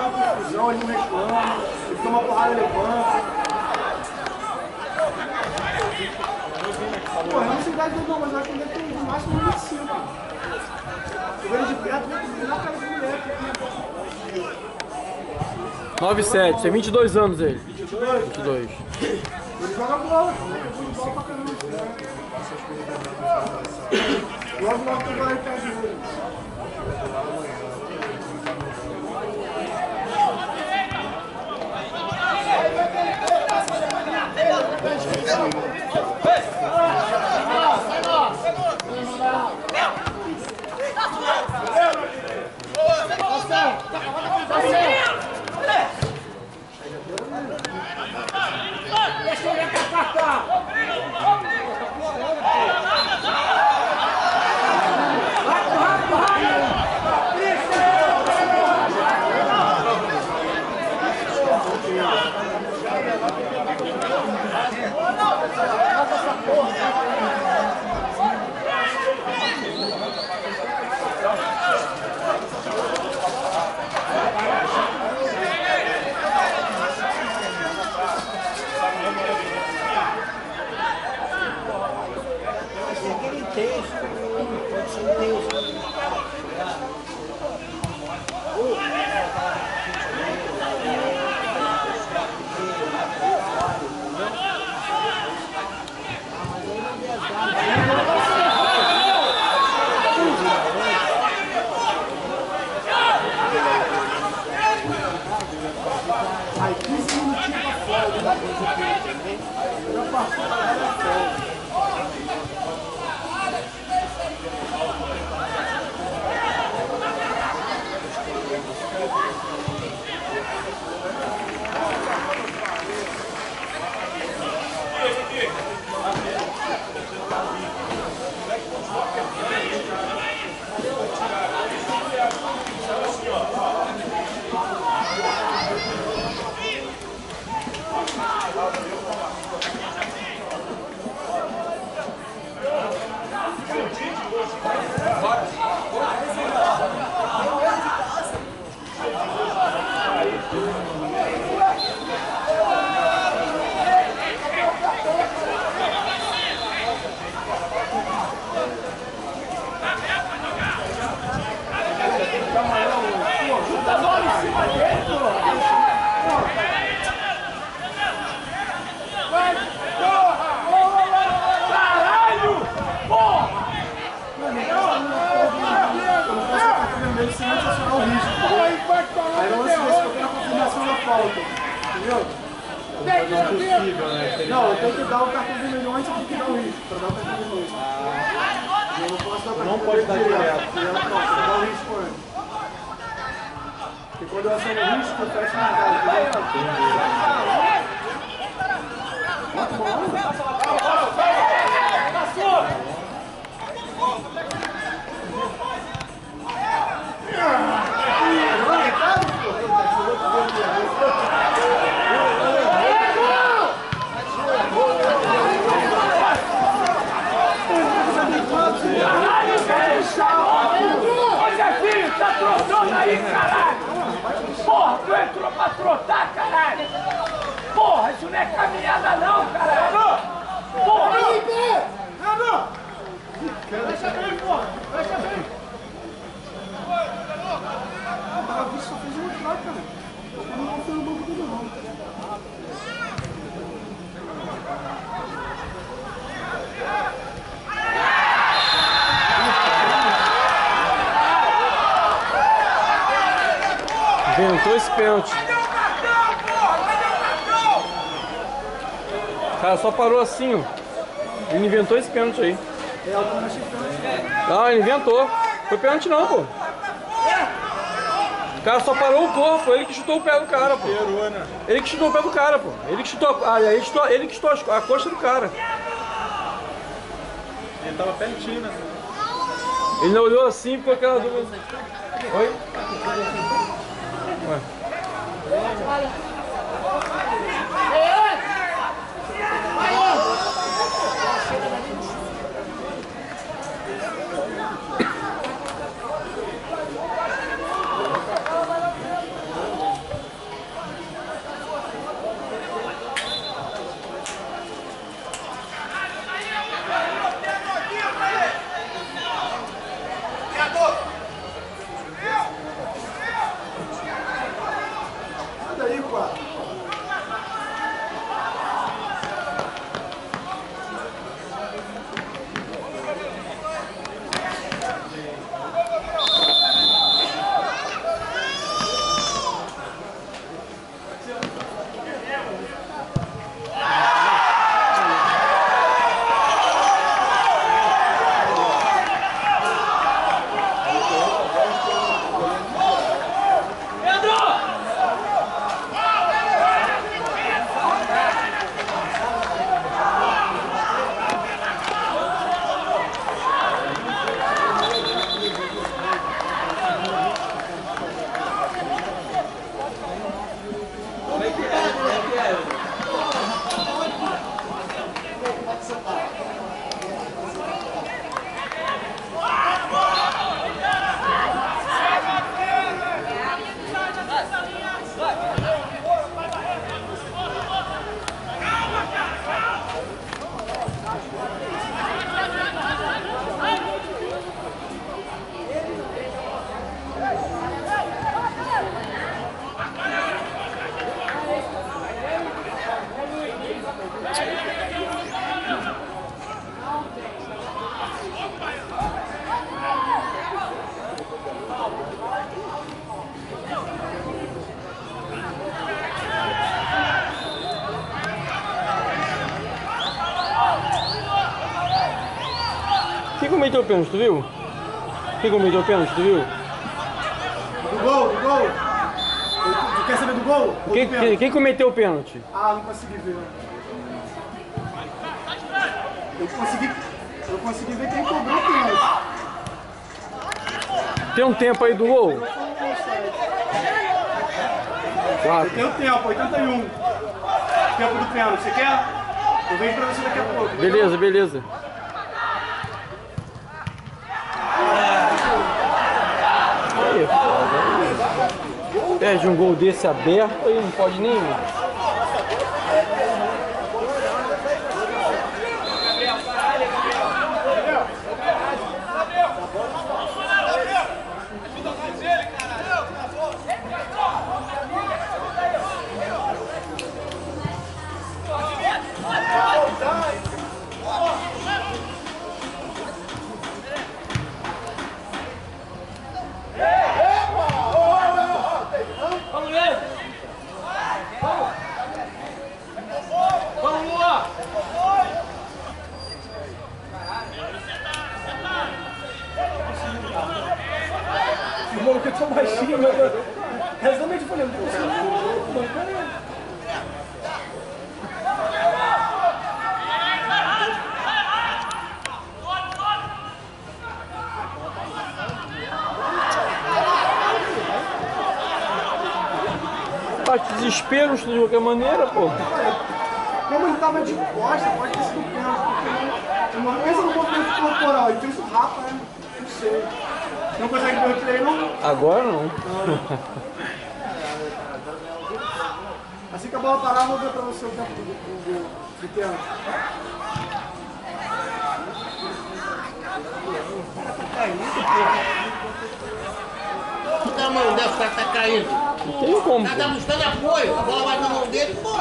confusão, ele não reclama, ele toma porrada, levanta. Pô, é uma cidade do mas eu acho que deve ter no máximo 25. Eu vejo de perto, vem na cara do moleque. 9,7, tem 22 anos ele. 22. Ele joga bola, ele joga bola pra caramba. Logo que vai ficar de olho. Aí 15 minutinhos pra fora da coisa também. Melhor partida pra fora. Não, eu tenho que dar o cartão vermelho antes, eu tenho que dar o risco, para dar o cartão vermelho. Eu não posso dar o cartão vermelho. Não pode dar direto. Não, você dá o risco antes. Porque quando eu aciono o risco, eu fecho na casa. Bota bola. Passou! Tá trotando aí, caralho! Porra, tu entrou pra trotar, caralho! Porra, isso não é caminhada não, caralho! Porra! Renan! Fecha bem, porra! Fecha bem! A bicha só fez um troca, cara. Eu não fui no banco dele, não. Inventou esse pênalti. Cara, só parou assim, ó. Ele inventou esse pênalti aí. Não, ele inventou. Foi pênalti não, pô. O cara só parou o corpo, ele que chutou o pé do cara, pô. Ele que chutou o pé do cara, pô. Ele que chutou, ele que chutou a coxa do cara. Ele tava pertinho, né? Ele não olhou assim, ficou aquela dúvida. Oi? Ué. Quem cometeu o pênalti, tu viu? Quem cometeu o pênalti, tu viu? Do gol, do gol. Tu quer saber do gol? Ou do pênalti? Quem cometeu o pênalti? Ah, não consegui ver. Eu consegui ver quem cobrou o pênalti. Tem um tempo aí do gol? 4. Tem o tempo, 81. Tempo do pênalti, você quer? Eu vejo pra você daqui a pouco. Beleza, beleza. Aí, foda. Perde um gol desse aberto aí, não pode nem. Irmão, que eu tô baixinho, meu Deus. Exatamente, eu falei, não tô conseguindo bancar ele. Bate desespero de qualquer maneira, pô. Como ele tava de costa, pode ter sido pênalti. Uma vez no movimento corporal, ele fez o Rafa, né? Não sei. Não consegue ver o play, não? Agora não. Assim que a bola parar, eu vou ver pra você o tempo do pênalti. A mão dessa, o cara tá caindo. Não tem como. O cara tá buscando apoio, a bola vai na mão dele, pô.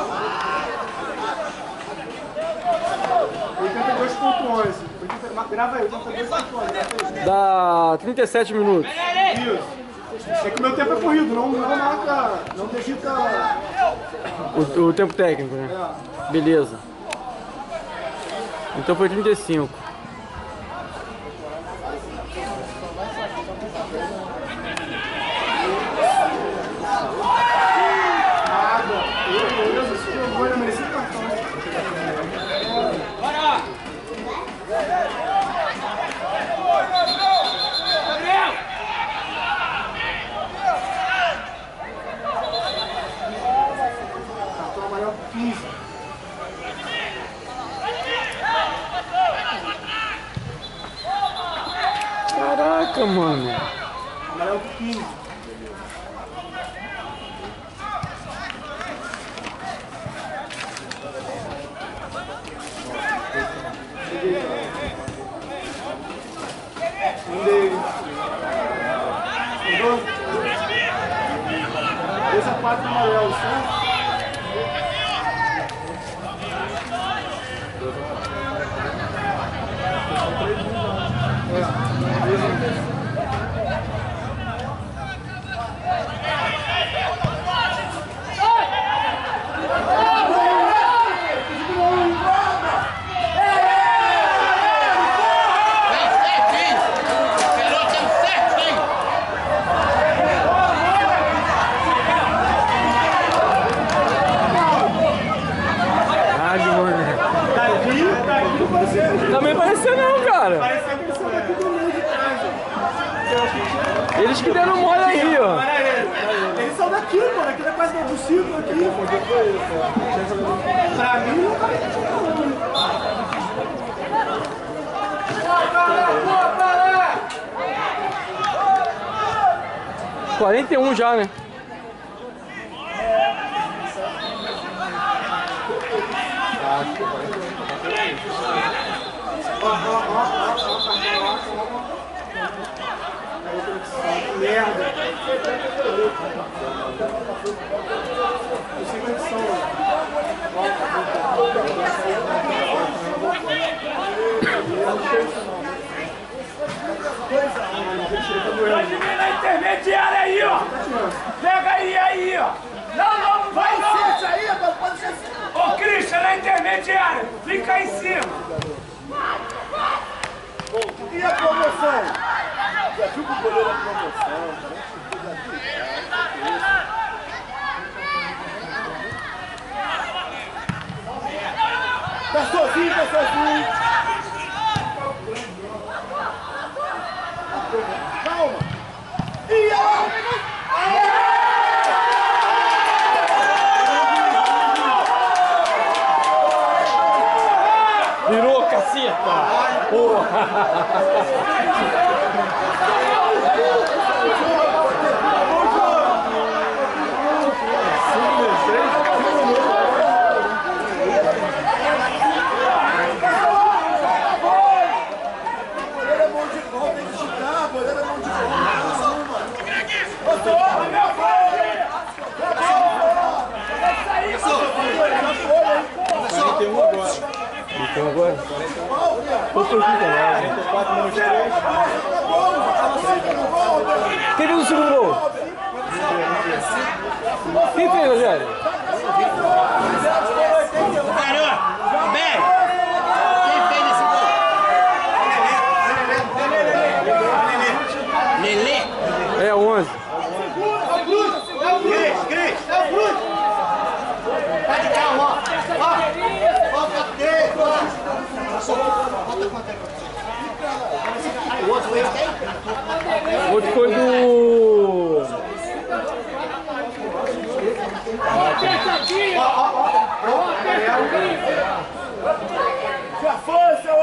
82.11. Grava aí, 82.11. Dá 37 minutos. Isso. É que o meu tempo é corrido, não marca, não digita. O tempo técnico, né? Beleza. Então foi 35. Nada. Beleza, isso eu vou, eu mereci o cartão. Bora! Gabriel! Cartão amarelo 15. Caraca, mano. Amarelo 15. Mandou? Esse é 4 amarelos, certo? Eles que deram mole aí, ó. Eles são daqui, pô, daqui da quase do círculo aqui. Pra mim, não tá nem 41 já, né? merda. Eu sei que são. Pode vir na intermediária aí, ó. Pega aí, ó. Não vai ser isso aí, pode ser assim. Ô, Christian, na intermediária. Fica aí em cima. E a promoção? Já viu que o goleiro é promoção? Tá sozinho, tá sozinho. Calma. E virou, caceta! Porra! Então agora? Tô por 44 menos 3. Quem fez o segundo gol? Quem fez, Rogério? Garoto! Bem! Quem fez esse gol? Lelê? É 11. Cris! É o Cruz! Tá de calma, ó! Volta dele! O outro foi quem? O outro foi do... Já foi, seu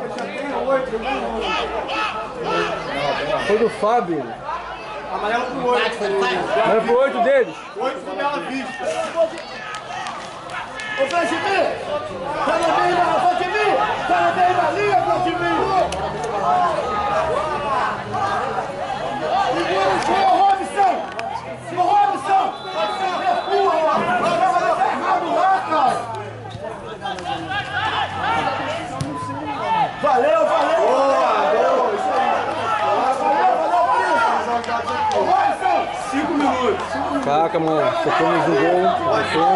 Foi do Fábio. Amarelo pro 8. Mas foi 8 deles. 8 foi Bela Vista. Ô, Vladimir! Tá na meia, Vladimir! Tá na meia da linha, Vladimir! Segura o Robson! Ô, Robson! Tá errado lá, cara! Valeu, valeu! Boa! Isso aí! Ô, Robson! 5 minutos. Caraca, mano. Tocamos um gol.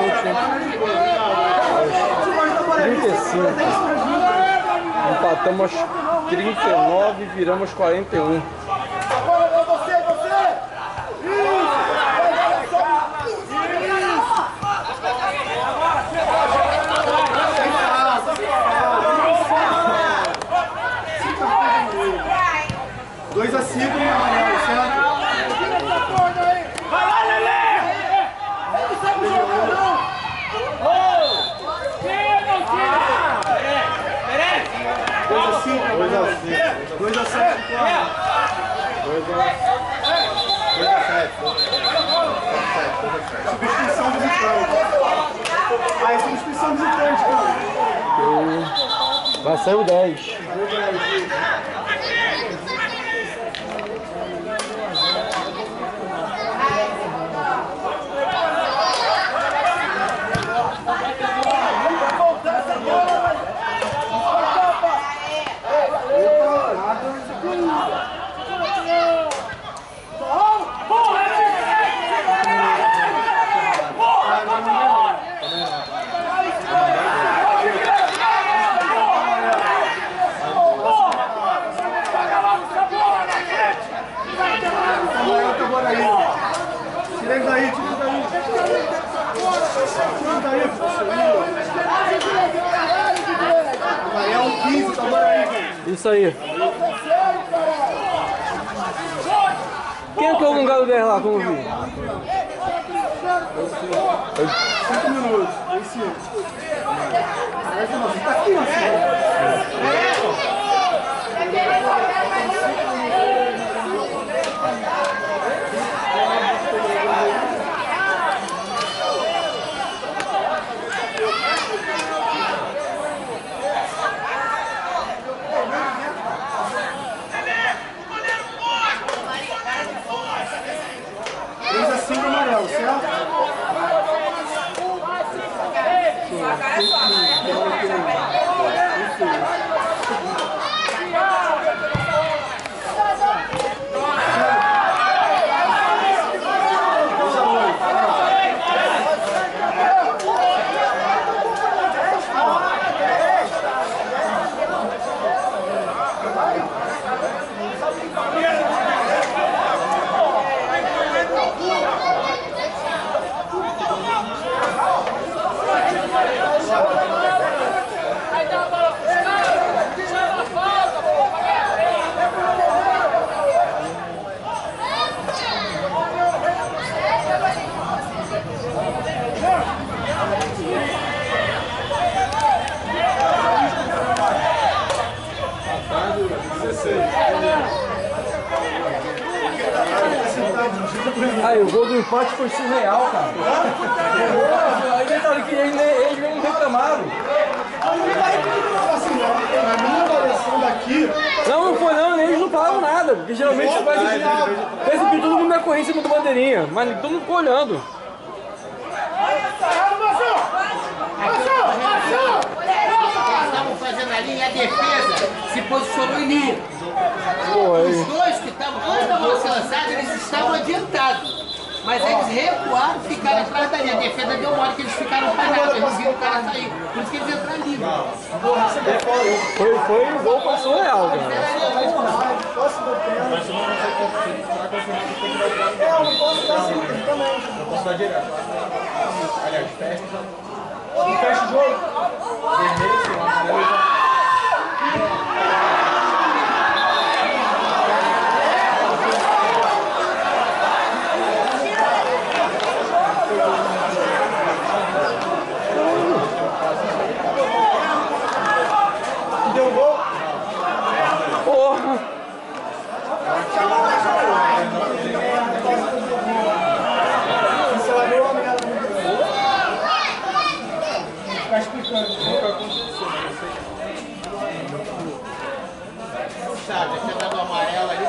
35. Empatamos 39 e viramos 41. Agora você! Dois a 5 no amarelo, certo? Vai lá, Lelê! Não sabe jogar, não! Quem não tira? 2 a 5. 2 a 5. 2 a 7. 2 a 7. Substituição visitante. Aí, substituição visitante, cara. Vai sair o 10. Tira ele daí, tira ele daí. Tira ele daí. Amarelo 15, tá bom aí, velho. Isso aí. no lugar do 10 lá, como eu vi? 5 minutos. Esse. Você tá aqui, amarelo, certo? Aí, o gol do empate foi surreal, cara. Aí detalhe que eles mesmo reclamaram. Na minha avaliação daqui... Não foi não, eles não falaram nada, porque geralmente faz esse pedido todo mundo ia correr em cima do bandeirinha, mas todo mundo ficou olhando. Estavam fazendo ali e a defesa se posicionou em linha. Os dois que estavam, quando a bola se lançada, eles estavam adiantados. Mas eles recuaram, ficaram atrás da linha. A defesa deu mole que eles ficaram parados, eles viram o cara sair. Por isso que eles entraram livre. Foi o gol passou real, cara. Posso dar tempo? Eu não posso dar assim também. Eu posso dar direto. Aliás, fecha. Fecha o jogo. Vermelho, sim, amarelo. Deu gol? Porra! Isso ela deu uma merda. Ficar explicando. Sabe, a defesa do amarelo ali.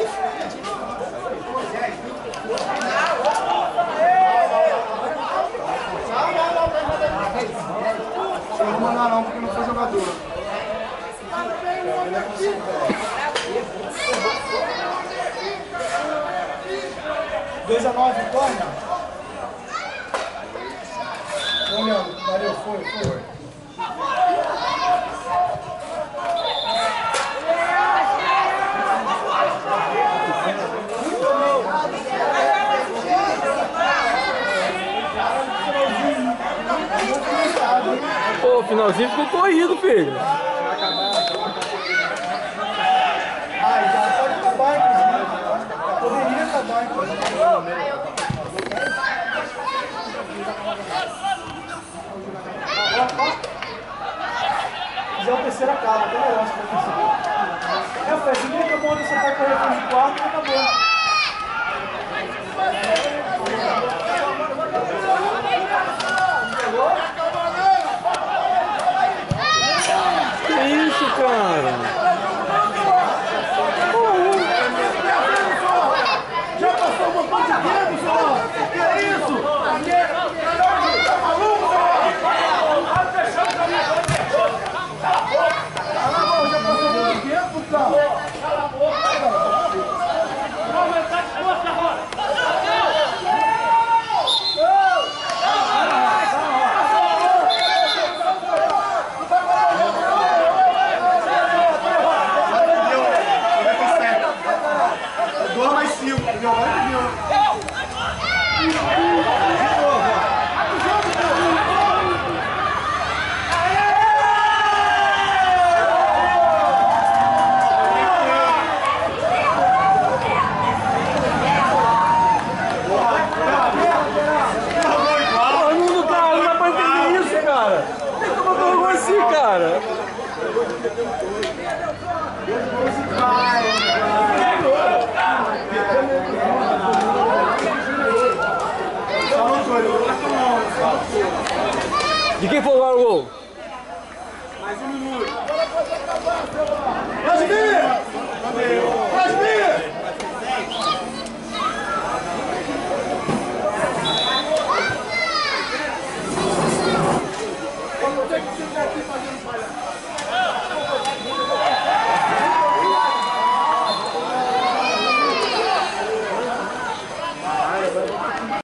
Eu não vou mandar não, porque não foi jogador. 2-9, vitória? Ô, Leandro, valeu, foi. Pô, o finalzinho ficou corrido, filho. Ah, já pode acabar, inclusive. Poderia acabar, inclusive. Se fizer o terceiro, acaba. Até melhor se for o terceiro. É, Fred, se não acabou, você vai correr para o quarto e acabou. Que isso, cara? Já passou um montão de tempo, senhor? Que é isso? Tá maluco, já passou muito tempo, cara. De quem foi agora o gol? Mais um minuto. Jasmine! Jasmine!